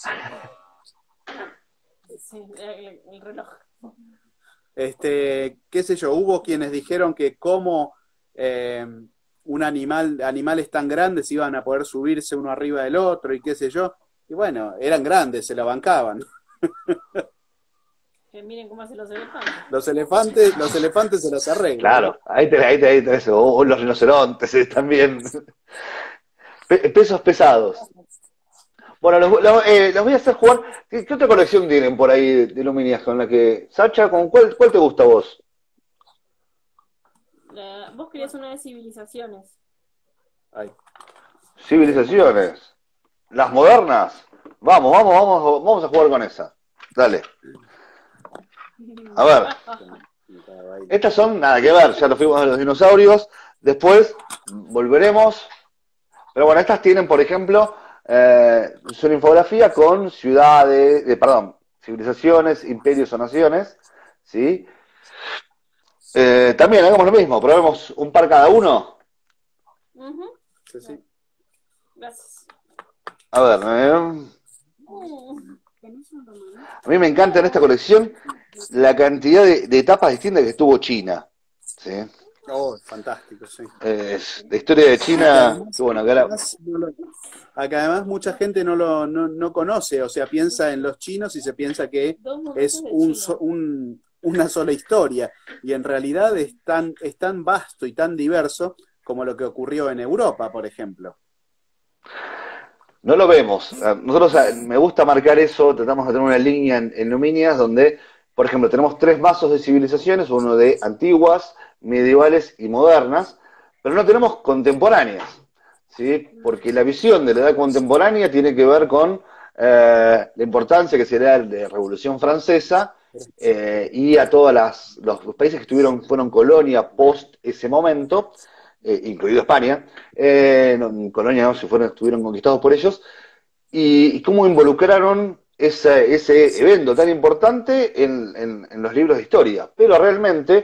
S3: Sí, el reloj.
S2: Qué sé yo, hubo quienes dijeron que como animales tan grandes iban a poder subirse uno arriba del otro y qué sé yo. Y bueno, eran grandes, se la bancaban.
S3: Que miren cómo hacen los elefantes.
S2: Los elefantes se los arreglan.
S1: Claro, ¿no? Ahí tenés, o los rinocerontes también. Pesos pesados. Bueno, los voy a hacer jugar. ¿Qué otra colección tienen por ahí de Luminias con la que... Sacha, ¿cuál te gusta a vos?
S3: Vos querías una de civilizaciones.
S2: Ay.
S1: Civilizaciones. Las modernas. Vamos a jugar con esa. Dale. A ver. Estas son nada que ver, ya lo fuimos a los dinosaurios. Después volveremos. Pero bueno, estas tienen, por ejemplo, su infografía con civilizaciones, imperios o naciones. ¿Sí? También hagamos lo mismo, probemos un par cada uno.
S2: Sí.
S3: Gracias.
S1: A ver, a mí me encanta en esta colección la cantidad de etapas distintas que tuvo China. ¿Sí?
S2: Oh, fantástico, sí.
S1: La historia de China, que bueno,
S2: acá además mucha gente no conoce, o sea, piensa en los chinos y se piensa que es una sola historia, y en realidad es tan vasto y tan diverso como lo que ocurrió en Europa, por ejemplo.
S1: No lo vemos. Nosotros me gusta marcar eso, tratamos de tener una línea en Luminias donde, por ejemplo, tenemos 3 vasos de civilizaciones, uno de antiguas, medievales y modernas, pero no tenemos contemporáneas, ¿sí? Porque la visión de la edad contemporánea tiene que ver con la importancia que sería la Revolución Francesa y a todos los países que fueron colonia post ese momento, incluido España, colonia no, estuvieron conquistados por ellos, y cómo involucraron ese evento tan importante en los libros de historia. Pero realmente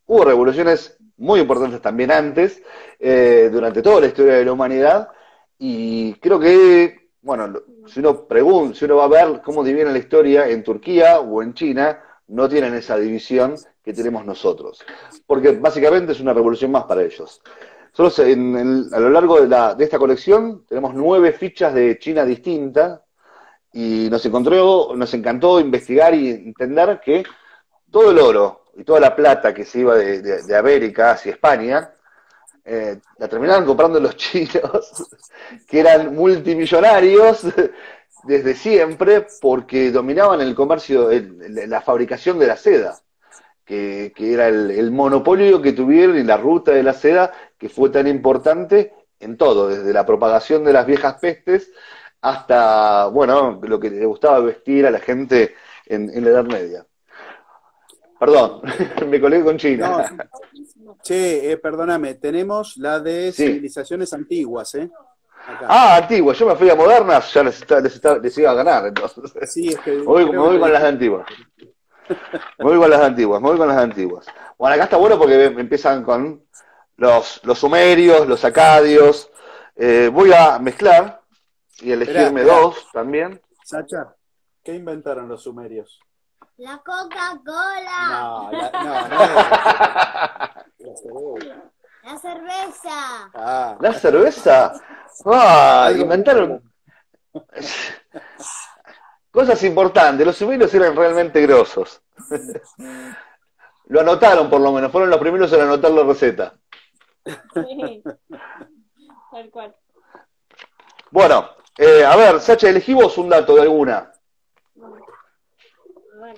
S1: hubo revoluciones muy importantes también antes, durante toda la historia de la humanidad, y creo que, bueno, si uno va a ver cómo dividen la historia en Turquía o en China, no tienen esa división que tenemos nosotros, porque básicamente es una revolución más para ellos. Solo a lo largo de esta colección tenemos 9 fichas de China distintas, y nos encantó investigar y entender que todo el oro y toda la plata que se iba de América hacia España, la terminaron comprando los chinos, que eran multimillonarios desde siempre porque dominaban el comercio, la fabricación de la seda, que era el monopolio que tuvieron y la ruta de la seda que fue tan importante en todo, desde la propagación de las viejas pestes hasta, bueno, lo que le gustaba vestir a la gente en la Edad Media. Perdón, me colgué con China.
S2: No, che, perdóname, tenemos la de
S1: Sí.
S2: civilizaciones antiguas, ¿eh? Acá.
S1: Ah, antiguas, yo me fui a modernas, ya les iba a ganar, entonces.
S2: Sí, es que
S1: Me voy
S2: creo que
S1: con las antiguas. Me voy con las antiguas. Bueno, acá está bueno porque empiezan con los sumerios, los acadios. Voy a mezclar y elegirme
S2: Esperá.
S1: dos también.
S2: Sacha, ¿qué inventaron los sumerios?
S4: La Coca-Cola.
S2: No, la cerveza.
S4: La cerveza.
S2: Ah,
S1: ¿La cerveza? Ah,
S2: algo-
S1: inventaron cosas importantes. Los sumerios eran realmente grosos. Lo anotaron por lo menos, fueron los primeros en anotar la receta.
S3: Sí. Tal cual.
S1: Bueno, a ver, Sacha, elegí vos un dato de alguna.
S3: A ver.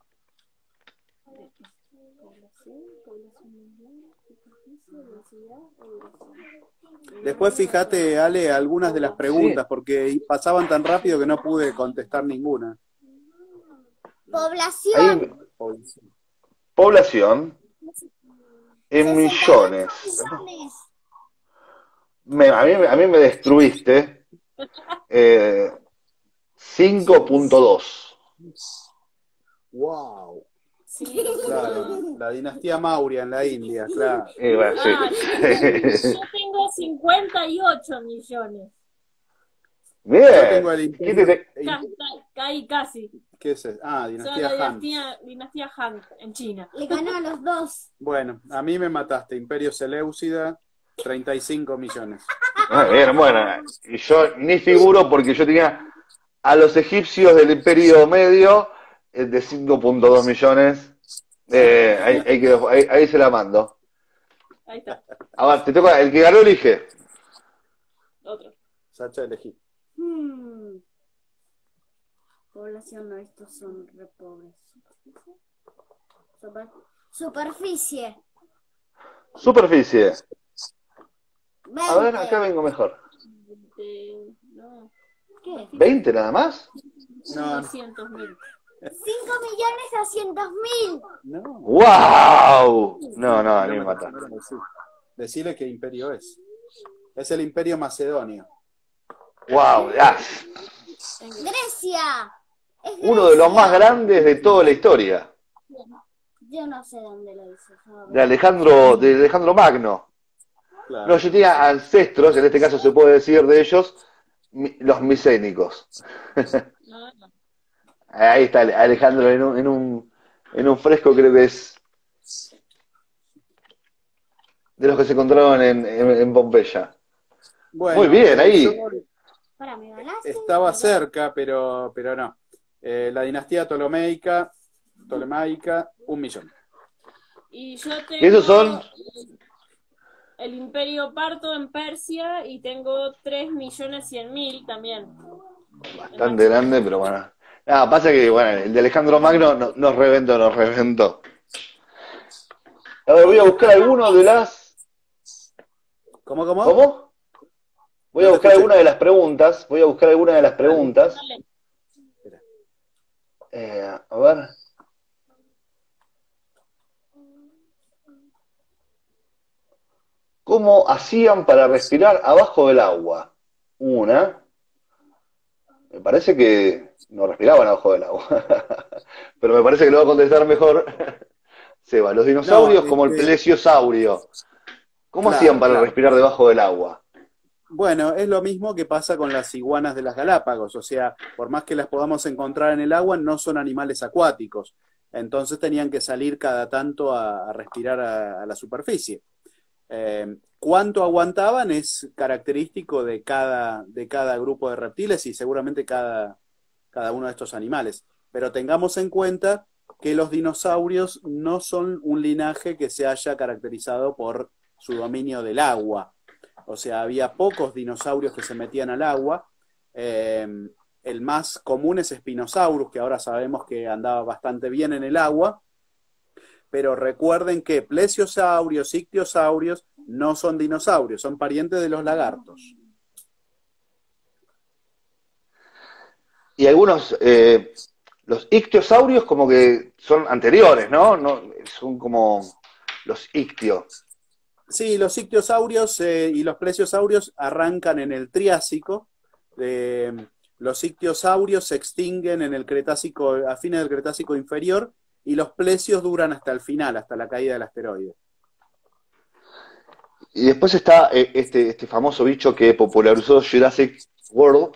S3: Población mundial, superficie, densidad, duración.
S2: Después fíjate, Ale, algunas de las preguntas,
S1: Sí.
S2: porque pasaban tan rápido que no pude contestar ninguna.
S4: Población.
S1: Población en
S4: 62
S1: millones.
S4: millones.
S1: A mí me destruiste. 5.2.
S2: ¡Wow!
S3: Sí.
S2: Claro, la dinastía Maurya en la India, claro.
S1: Bueno, sí.
S3: Yo tengo 58 millones.
S2: Yo
S1: Bien.
S2: tengo el imperio.
S3: Casi.
S2: ¿Qué es eso? Ah,
S3: Son
S2: dinastía
S3: la
S2: Han.
S3: dinastía Han en China.
S4: Le ganó a los dos.
S2: Bueno, a mí me mataste, Imperio Seleucida, 35 millones.
S1: Bien, bueno. Y yo ni figuro porque yo tenía a los egipcios del Imperio Medio de 5.2 millones. Ahí se la mando.
S3: Ahí está.
S1: A ver, te toca, el que ganó elige.
S3: Otro.
S2: Sacha, elegí.
S4: Población, no, estos son re pobres. Superficie.
S1: Superficie. A ver,
S4: 20.
S1: acá vengo mejor.
S3: No.
S4: ¿Qué?
S1: ¿20 nada más?
S2: No.
S3: 200.000.
S4: 5.200.000.
S2: No.
S1: ¡Wow! No, a mí me mata.
S2: Decirle qué imperio es. Es el Imperio Macedonio.
S1: ¡Wow!
S4: Grecia. Es
S1: Uno de los
S4: Grecia.
S1: más grandes de toda la historia.
S4: Yo no sé dónde lo hice.
S1: De Alejandro Magno.
S2: Claro.
S1: No, yo tenía ancestros, en este caso se puede decir de ellos, los micénicos.
S3: No, no.
S1: Ahí está Alejandro en un fresco, creo que es de los que se encontraron en Pompeya.
S2: Bueno,
S1: Muy bien, ahí.
S2: yo
S4: Para, ¿me ganaste?
S2: estaba cerca, pero no. La dinastía Ptolemaica, 1 millón.
S3: Y yo tengo
S1: ¿Y esos son?
S3: el Imperio Parto en Persia y tengo 3.100.000 también.
S1: Bastante grande, pero bueno. Nada, pasa que, bueno, el de Alejandro Magno nos reventó. A ver, voy a buscar alguno de las...
S2: ¿Cómo?
S1: ¿Cómo? Voy a
S2: No te
S1: buscar
S2: escuché.
S1: alguna de las preguntas.
S3: Dale.
S1: A ver. ¿Cómo hacían para respirar abajo del agua? Una. Me parece que no respiraban abajo del agua. Pero me parece que lo va a contestar mejor Seba? Los dinosaurios
S2: No,
S1: como el plesiosaurio. ¿Cómo
S2: claro,
S1: hacían para
S2: claro.
S1: respirar debajo del agua?
S2: Bueno, es lo mismo que pasa con las iguanas de las Galápagos, o sea, por más que las podamos encontrar en el agua, no son animales acuáticos, entonces tenían que salir cada tanto a respirar a la superficie. Cuánto aguantaban es característico de cada grupo de reptiles y seguramente cada uno de estos animales, pero tengamos en cuenta que los dinosaurios no son un linaje que se haya caracterizado por su dominio del agua. O sea, había pocos dinosaurios que se metían al agua. El más común es Spinosaurus, que ahora sabemos que andaba bastante bien en el agua. Pero recuerden que plesiosaurios, ictiosaurios no son dinosaurios, son parientes de los lagartos.
S1: Y algunos, los ictiosaurios como que son anteriores, ¿no? No, son como los ictios.
S2: Sí, los ictiosaurios y los plesiosaurios arrancan en el Triásico. Los ictiosaurios se extinguen en el Cretácico, a fines del Cretácico inferior, y los plesios duran hasta el final, hasta la caída del asteroide.
S1: Y después está este famoso bicho que popularizó Jurassic World,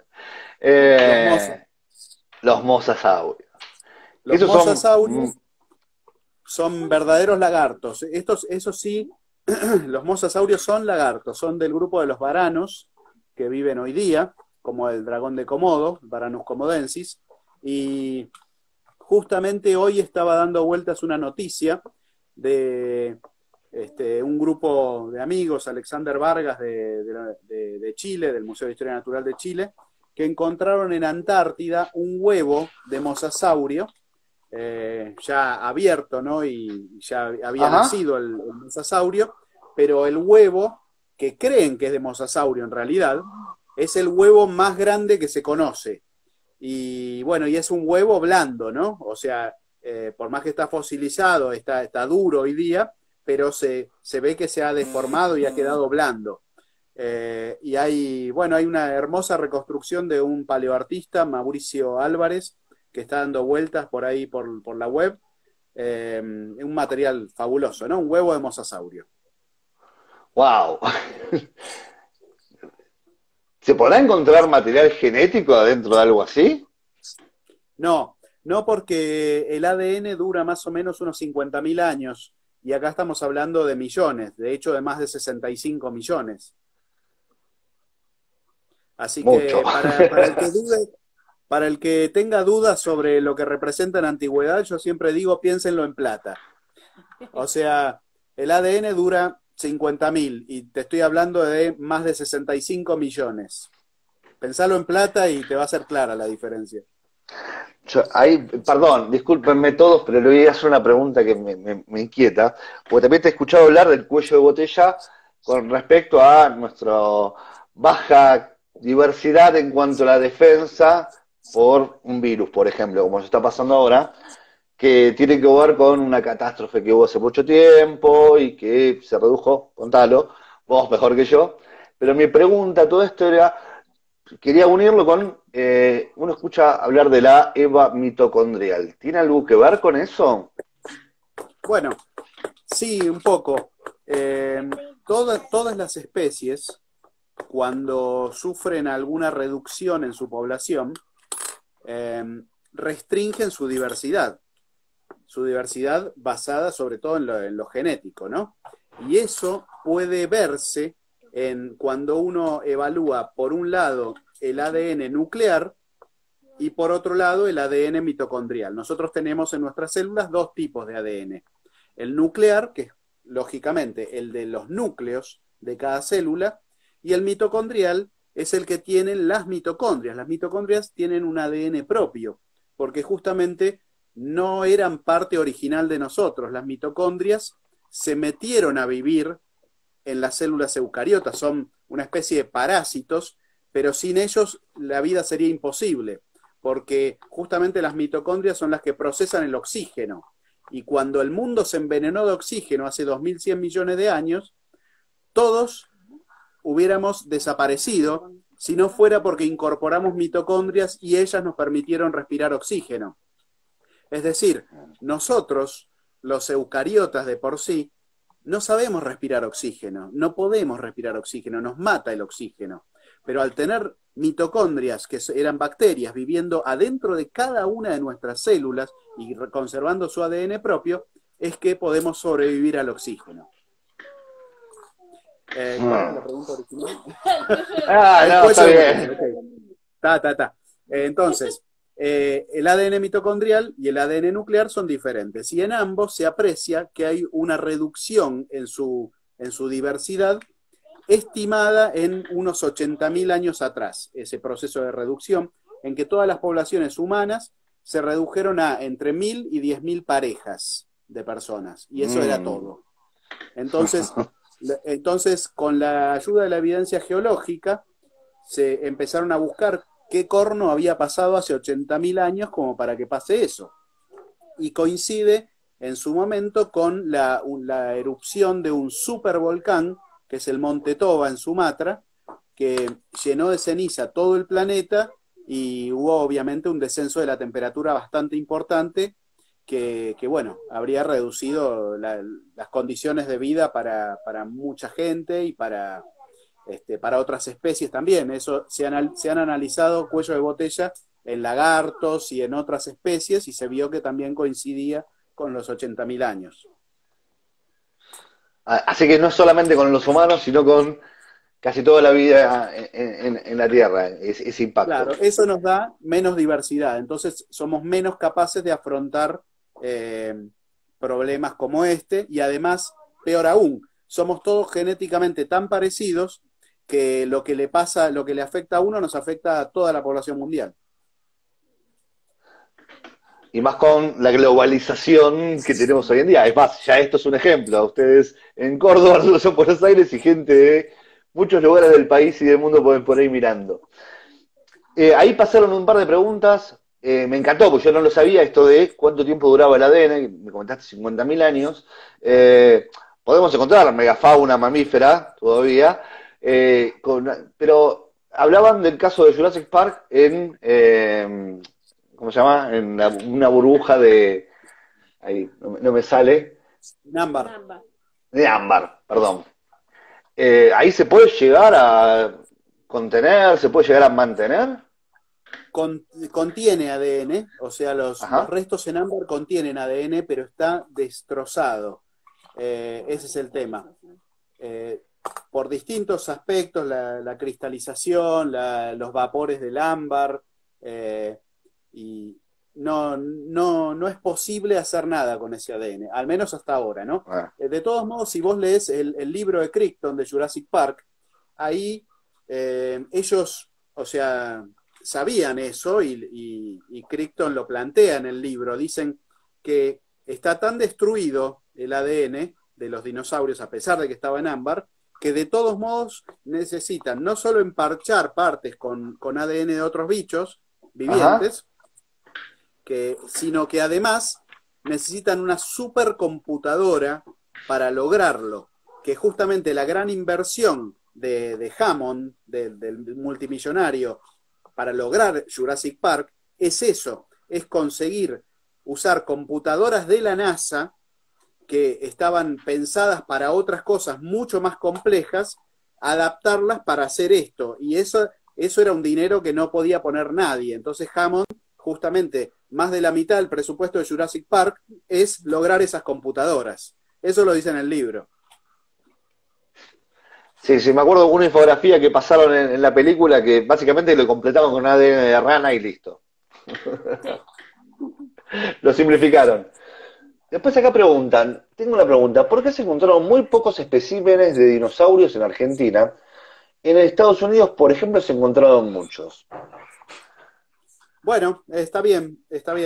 S2: Los,
S1: los mosasaurios.
S2: los
S1: Esos son,
S2: mosasaurios son verdaderos lagartos. Eso sí, los mosasaurios son lagartos, son del grupo de los varanos que viven hoy día, como el dragón de Komodo, Varanus komodensis, y justamente hoy estaba dando vueltas una noticia de un grupo de amigos, Alexander Vargas de Chile, del Museo de Historia Natural de Chile, que encontraron en Antártida un huevo de mosasaurio, ya abierto, ¿no? Y ya había nacido el mosasaurio, pero el huevo, que creen que es de mosasaurio en realidad, es el huevo más grande que se conoce. Y bueno, y es un huevo blando, ¿no? O sea, por más que está fosilizado, está duro hoy día, pero se ve que se ha deformado y ha quedado blando. Y hay una hermosa reconstrucción de un paleoartista, Mauricio Álvarez, que está dando vueltas por ahí por la web. Un material fabuloso, ¿no? Un huevo de mosasaurio.
S1: ¡Wow! ¿Se podrá encontrar material genético adentro de algo así?
S2: No, no porque el ADN dura más o menos unos 50.000 años y acá estamos hablando de millones, de hecho de más de 65 millones. Así
S1: Mucho.
S2: que para el que tenga dudas sobre lo que representa en la antigüedad, yo siempre digo piénsenlo en plata. O sea, el ADN dura 50.000 y te estoy hablando de más de 65 millones. Pensalo en plata y te va a ser clara la diferencia.
S1: Perdón, discúlpenme todos, pero le voy a hacer una pregunta que me inquieta, porque también te he escuchado hablar del cuello de botella con respecto a nuestra baja diversidad en cuanto a la defensa por un virus, por ejemplo, como se está pasando ahora, que tiene que ver con una catástrofe que hubo hace mucho tiempo y que se redujo, contalo, vos mejor que yo, pero mi pregunta, todo esto era, quería unirlo con, uno escucha hablar de la EVA mitocondrial, ¿tiene algo que ver con eso?
S2: Bueno, sí, un poco. Todas las especies, cuando sufren alguna reducción en su población, restringen su diversidad basada sobre todo en lo genético, ¿no? Y eso puede verse cuando uno evalúa, por un lado, el ADN nuclear y por otro lado, el ADN mitocondrial. Nosotros tenemos en nuestras células dos tipos de ADN. El nuclear, que es lógicamente el de los núcleos de cada célula, y el mitocondrial es el que tienen las mitocondrias. Las mitocondrias tienen un ADN propio, porque justamente no eran parte original de nosotros. Las mitocondrias se metieron a vivir en las células eucariotas, son una especie de parásitos, pero sin ellos la vida sería imposible, porque justamente las mitocondrias son las que procesan el oxígeno. Y cuando el mundo se envenenó de oxígeno hace 2100 millones de años, todos hubiéramos desaparecido si no fuera porque incorporamos mitocondrias y ellas nos permitieron respirar oxígeno. Es decir, nosotros los eucariotas de por sí no sabemos respirar oxígeno, no podemos respirar oxígeno, nos mata el oxígeno. Pero al tener mitocondrias, que eran bacterias, viviendo adentro de cada una de nuestras células y conservando su ADN propio, es que podemos sobrevivir al oxígeno. ¿Cuál es la pregunta original?
S1: No, está bien.
S2: Okay. Entonces, el ADN mitocondrial y el ADN nuclear son diferentes, y en ambos se aprecia que hay una reducción en su diversidad, estimada en unos 80.000 años atrás, ese proceso de reducción, en que todas las poblaciones humanas se redujeron a entre 1.000 y 10.000 parejas de personas, y eso era todo. Entonces, con la ayuda de la evidencia geológica, se empezaron a buscar qué corno había pasado hace 80.000 años como para que pase eso. Y coincide en su momento con la erupción de un supervolcán, que es el Monte Toba en Sumatra, que llenó de ceniza todo el planeta, y hubo obviamente un descenso de la temperatura bastante importante, que bueno, habría reducido las condiciones de vida para mucha gente y para otras especies también. Eso se han analizado cuello de botella en lagartos y en otras especies, y se vio que también coincidía con los 80.000 años.
S1: Así que no solamente con los humanos, sino con casi toda la vida en la Tierra, ese impacto.
S2: Claro, eso nos da menos diversidad, entonces somos menos capaces de afrontar problemas como este, y además, peor aún, somos todos genéticamente tan parecidos que lo que le afecta a uno nos afecta a toda la población mundial.
S1: Y más con la globalización que tenemos hoy en día. Es más, ya esto es un ejemplo. Ustedes en Córdoba, nosotros en Buenos Aires, y gente de muchos lugares del país y del mundo pueden por ahí mirando. Ahí pasaron un par de preguntas. Me encantó, porque yo no lo sabía, esto de cuánto tiempo duraba el ADN. Me comentaste 50.000 años. Podemos encontrar megafauna mamífera todavía. Pero hablaban del caso de Jurassic Park en... ¿cómo se llama? En una burbuja de... Ahí, no me sale.
S2: Ámbar.
S1: De ámbar, perdón. ¿Ahí se puede llegar a contener, se puede llegar a mantener?
S2: Contiene ADN, o sea, los restos en ámbar contienen ADN, pero está destrozado. Ese es el tema. Por distintos aspectos, la cristalización, los vapores del ámbar... y no es posible hacer nada con ese ADN, al menos hasta ahora, ¿no? De todos modos, si vos lees el libro de Crichton de Jurassic Park, ahí ellos, o sea, sabían eso, y Crichton lo plantea en el libro. Dicen que está tan destruido el ADN de los dinosaurios, a pesar de que estaba en ámbar, que de todos modos necesitan no solo emparchar partes con ADN de otros bichos vivientes, sino que además necesitan una supercomputadora para lograrlo, que justamente la gran inversión de Hammond, del multimillonario, para lograr Jurassic Park, es eso, es conseguir usar computadoras de la NASA que estaban pensadas para otras cosas mucho más complejas, adaptarlas para hacer esto, y eso era un dinero que no podía poner nadie. Entonces Hammond, justamente, más de la mitad del presupuesto de Jurassic Park es lograr esas computadoras. Eso lo dice en el libro.
S1: Sí, me acuerdo de una infografía que pasaron en la película, que básicamente lo completaron con ADN de rana y listo. Lo simplificaron. Después acá tengo una pregunta, ¿por qué se encontraron muy pocos especímenes de dinosaurios en Argentina? En Estados Unidos, por ejemplo, se encontraron muchos.
S2: Bueno, está bien.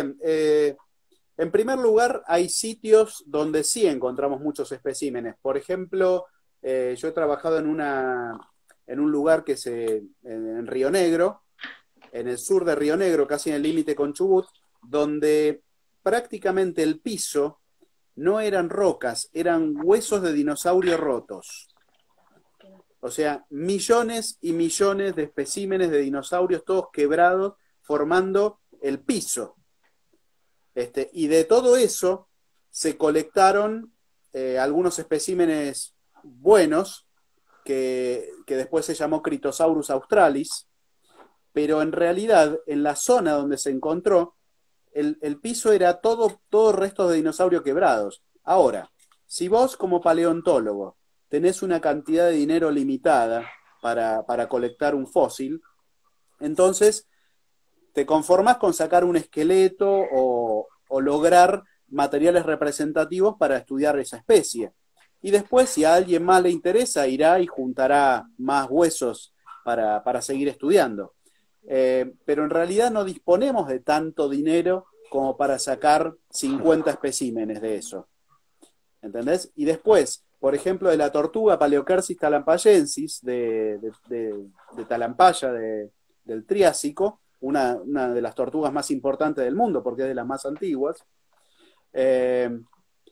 S2: En primer lugar, hay sitios donde sí encontramos muchos especímenes. Por ejemplo, yo he trabajado en un lugar que en Río Negro, en el sur de Río Negro, casi en el límite con Chubut, donde prácticamente el piso no eran rocas, eran huesos de dinosaurio rotos. O sea, millones y millones de especímenes de dinosaurios, todos quebrados, formando el piso. Y de todo eso se colectaron algunos especímenes buenos, que después se llamó Critosaurus australis, pero en realidad en la zona donde se encontró, el piso era todo restos de dinosaurio quebrados. Ahora, si vos como paleontólogo tenés una cantidad de dinero limitada para colectar un fósil, entonces te conformás con sacar un esqueleto o lograr materiales representativos para estudiar esa especie. Y después, si a alguien más le interesa, irá y juntará más huesos para seguir estudiando. Pero en realidad no disponemos de tanto dinero como para sacar 50 especímenes de eso. ¿Entendés? Y después, por ejemplo, de la tortuga Paleocercis talampayensis de Talampaya del Triásico, una de las tortugas más importantes del mundo porque es de las más antiguas, en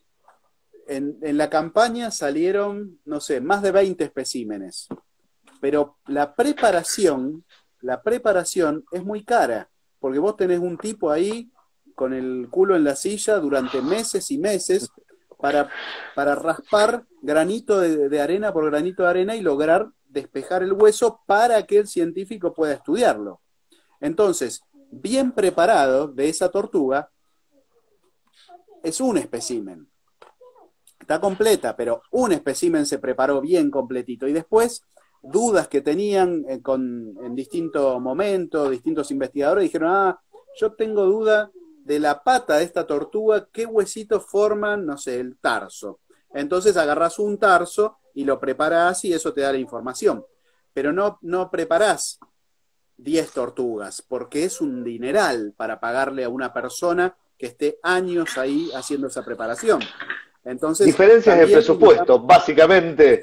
S2: la campaña salieron, no sé, más de 20 especímenes, pero la preparación es muy cara, porque vos tenés un tipo ahí con el culo en la silla durante meses y meses para raspar granito de arena por granito de arena y lograr despejar el hueso para que el científico pueda estudiarlo. Entonces, bien preparado de esa tortuga es un espécimen. Está completa, pero un espécimen se preparó bien completito. Y después, dudas que tenían en distintos momentos, distintos investigadores dijeron, yo tengo duda de la pata de esta tortuga, qué huesitos forman, no sé, el tarso. Entonces agarrás un tarso y lo preparás y eso te da la información. Pero no preparás 10 tortugas, porque es un dineral para pagarle a una persona que esté años ahí haciendo esa preparación. Entonces,
S1: diferencias de presupuesto, básicamente.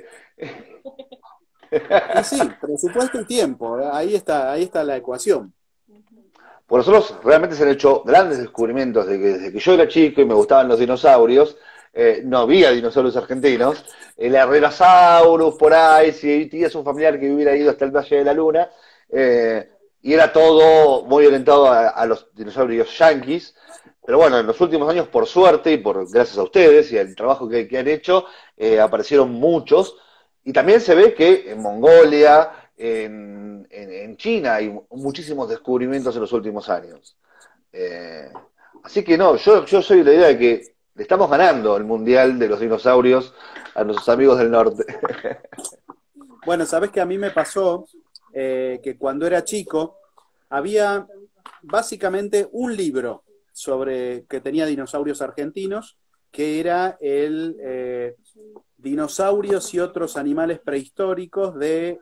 S2: Y sí, presupuesto y tiempo, ahí está la ecuación.
S1: Por nosotros realmente se han hecho grandes descubrimientos desde que yo era chico y me gustaban los dinosaurios. No había dinosaurios argentinos. El Herrerasaurus por ahí, si tenías un familiar que hubiera ido hasta el Valle de la Luna, y era todo muy orientado a los dinosaurios yanquis. Pero bueno, en los últimos años, por suerte y gracias a ustedes y al trabajo que han hecho, aparecieron muchos. Y también se ve que en Mongolia, en China, hay muchísimos descubrimientos en los últimos años. Así que no, yo soy de la idea de que le estamos ganando el mundial de los dinosaurios a nuestros amigos del norte.
S2: Bueno, sabes que a mí me pasó que cuando era chico había básicamente un libro que tenía dinosaurios argentinos, que era el Dinosaurios y otros animales prehistóricos de...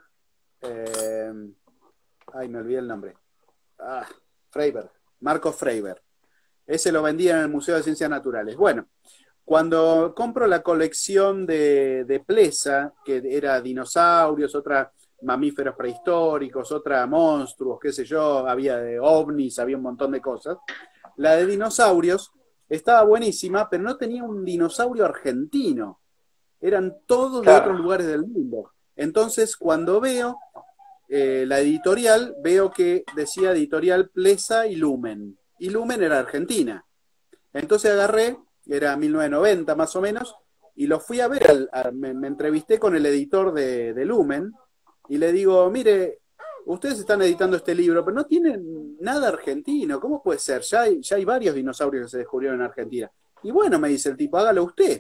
S2: me olvidé el nombre. Freiberg, Marcos Freiberg. Ese lo vendía en el Museo de Ciencias Naturales. Bueno, cuando compro la colección de Plesa, que era dinosaurios, otra mamíferos prehistóricos, otra monstruos, qué sé yo, había de ovnis, había un montón de cosas. La de dinosaurios estaba buenísima, pero no tenía un dinosaurio argentino. Eran todos de otros lugares del mundo. Entonces, cuando veo la editorial, veo que decía editorial Plesa y Lumen. Y Lumen era Argentina. Entonces agarré, era 1990 más o menos, y lo fui a ver. Me entrevisté con el editor de Lumen, y le digo, mire, ustedes están editando este libro, pero no tienen nada argentino. ¿Cómo puede ser? Ya hay varios dinosaurios que se descubrieron en Argentina. Y bueno, me dice el tipo, hágalo usted.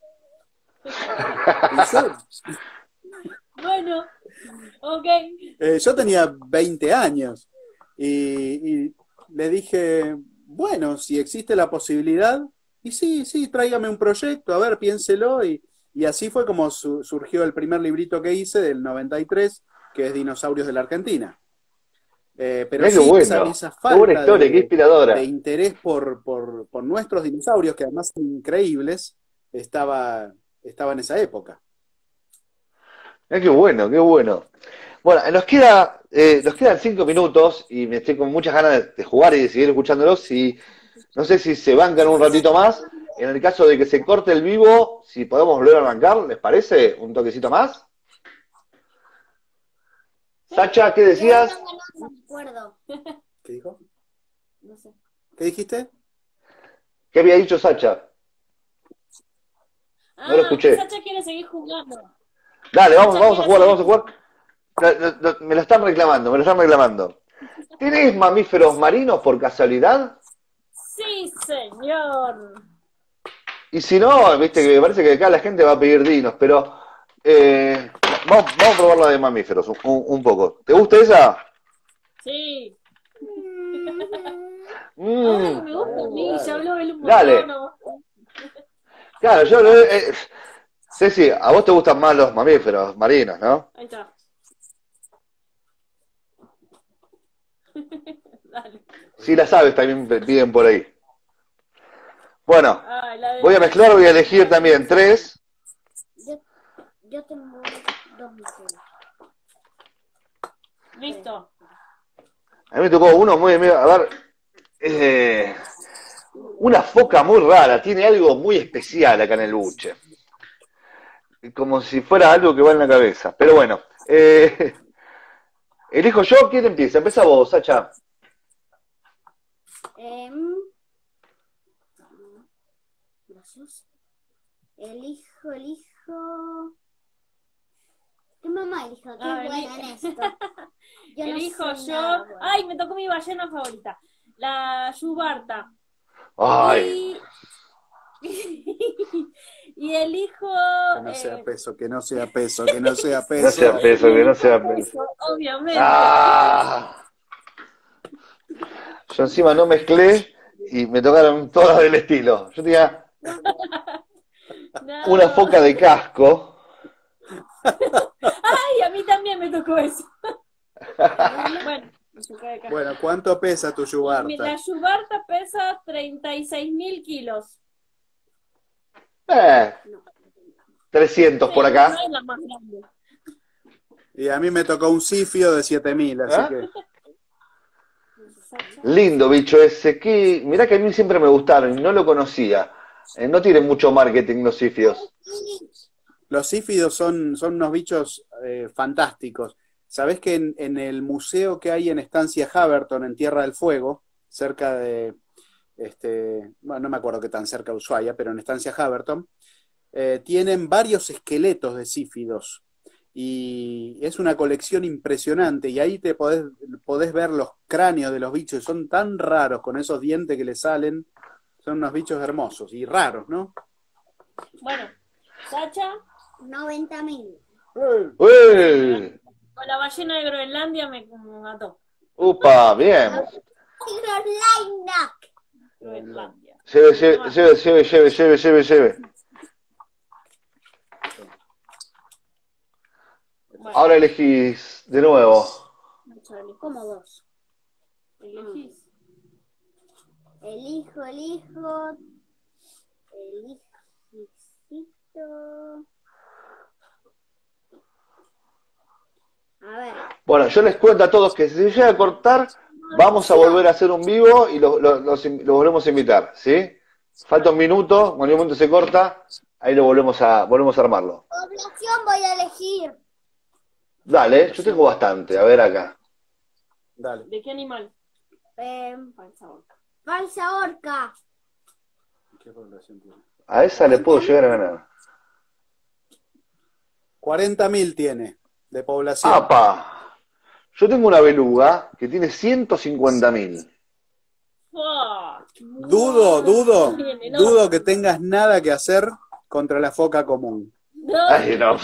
S3: Bueno, ok.
S2: Yo tenía 20 años y le dije, bueno, si existe la posibilidad, y sí, tráigame un proyecto, a ver, piénselo, y así fue como surgió el primer librito que hice del 93, que es Dinosaurios de la Argentina. Pero sí,
S1: bueno.
S2: esa falta
S1: buena historia, qué inspiradora.
S2: de interés por nuestros dinosaurios, que además son increíbles, estaba en esa época.
S1: Qué bueno, qué bueno. Bueno, nos quedan 5 minutos y me estoy con muchas ganas de jugar y de seguir escuchándolos. No sé si se bancan un ratito más. En el caso de que se corte el vivo, si podemos volver a arrancar, ¿les parece? ¿Un toquecito más? Sacha, ¿qué decías?
S4: No me acuerdo.
S2: ¿Qué dijo?
S3: No sé.
S2: ¿Qué dijiste?
S1: ¿Qué había dicho Sacha? No lo escuché.
S3: Sacha quiere seguir jugando.
S1: Dale, vamos
S3: Sacha
S1: a
S3: quiere
S1: jugar, vamos a
S3: seguir
S1: jugar. Me lo están reclamando, me lo están reclamando. ¿Tenés mamíferos marinos por casualidad?
S3: Sí, señor.
S1: Y si no, viste que me parece que acá la gente va a pedir dinos, pero vamos a probar la de mamíferos un poco. ¿Te gusta esa?
S3: Sí. Ay,
S1: Mm,
S3: me gusta a mí, ya habló él un
S1: dale.
S3: montón.
S1: Claro, Ceci, a vos te gustan más los mamíferos marinos, ¿no?
S3: Ahí está. Dale.
S1: Si las aves también piden por ahí. Bueno,
S3: Ay, la de...
S1: voy a mezclar, voy a elegir también 3.
S4: Yo tengo 2 mujeres.
S3: Listo.
S1: A mí me tocó uno muy... A ver... una foca muy rara, tiene algo muy especial acá en el buche. Como si fuera algo que va en la cabeza. Pero bueno, elijo yo, ¿quién empieza? Empieza vos, Sacha.
S4: Gracias. Elijo. Tu mamá elijo, qué buena en esto. Yo no
S3: Elijo
S4: sé
S3: yo.
S4: nada, bueno.
S3: Ay, me tocó mi ballena favorita. La Yubarta.
S1: Ay,
S3: Y elijo.
S2: Que no sea peso, que no sea peso, que no sea
S1: que no sea
S2: peso.
S1: peso, que no sea peso.
S3: Obviamente.
S1: Ah. Yo encima no mezclé y me tocaron todas del estilo. Yo tenía
S3: No.
S1: una foca de casco.
S3: Ay, a mí también me tocó eso. Bueno, me tocó de acá.
S2: Bueno, ¿cuánto pesa tu
S3: La
S2: yubarta?
S3: Yubarta pesa 36.000 kilos.
S1: 300 por acá.
S3: No es la más grande.
S2: Y a mí me tocó un sifio de 7000, así
S1: ¿Ah?
S2: que...
S1: Lindo bicho ese. Mirá que a mí siempre me gustaron y no lo conocía. No tiene mucho marketing los sifios.
S2: Los sífidos son unos bichos fantásticos. ¿Sabés que en el museo que hay en Estancia Haverton, en Tierra del Fuego, cerca de, bueno, no me acuerdo qué tan cerca de Ushuaia, pero en Estancia Haverton, tienen varios esqueletos de sífidos. Y es una colección impresionante. Y ahí te podés ver los cráneos de los bichos. Son tan raros con esos dientes que le salen. Son unos bichos hermosos y raros, ¿no?
S3: Bueno, Sacha,
S4: 90.000.
S1: ¡Uy!
S3: con la ballena de Groenlandia me mató.
S1: ¡Upa! Bien.
S3: Groenlandia.
S1: Lleve.
S3: Bueno,
S1: Ahora elegís de nuevo.
S4: Como 2.
S3: elegís.
S4: Elijo. A ver.
S1: Bueno, yo les cuento a todos que si se llega a cortar, vamos a volver a hacer un vivo y los volvemos a invitar, ¿sí? Falta un minuto, cuando el momento se corta, ahí volvemos a armarlo.
S4: Población voy a elegir.
S1: Dale, yo tengo bastante, a ver acá.
S2: Dale.
S3: ¿De qué animal? Falsa orca.
S4: Falsa orca.
S2: ¿Qué población tiene?
S1: A esa le puedo llegar a ganar.
S2: 40.000 tiene de población.
S1: ¡Apa! Yo tengo una beluga que tiene 150.000.
S2: Dudo que tengas nada que hacer contra la foca común.
S3: No.
S1: Ay, no.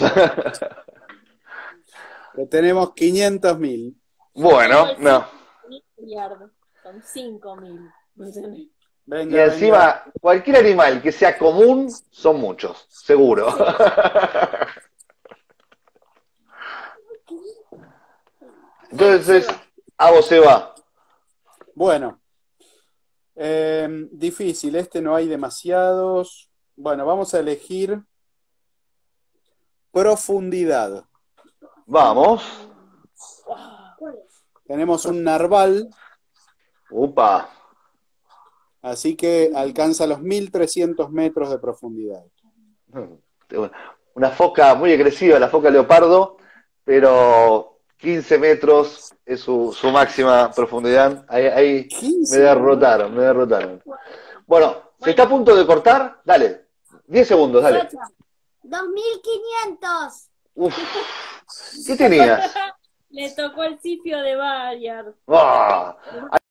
S2: Que tenemos 500.000.
S1: Bueno, no.
S3: Son 5.000.
S2: Venga,
S1: Y encima, cualquier animal que sea común, son muchos, seguro. Entonces, a vos se va.
S2: Bueno, difícil, no hay demasiados. Bueno, vamos a elegir profundidad.
S1: Vamos.
S2: Tenemos un narval,
S1: Upa.
S2: así que alcanza los 1300 metros de profundidad.
S1: Una foca muy agresiva, la foca leopardo, pero 15 metros es su máxima profundidad. Ahí
S2: 15.
S1: me derrotaron. Bueno, ¿se está a punto de cortar? Dale, 10 segundos, dale.
S3: Sacha,
S4: 2500.
S1: Uf. ¿Qué tenías?
S3: Le tocó el sifio de Bayard.
S1: ¡Ah!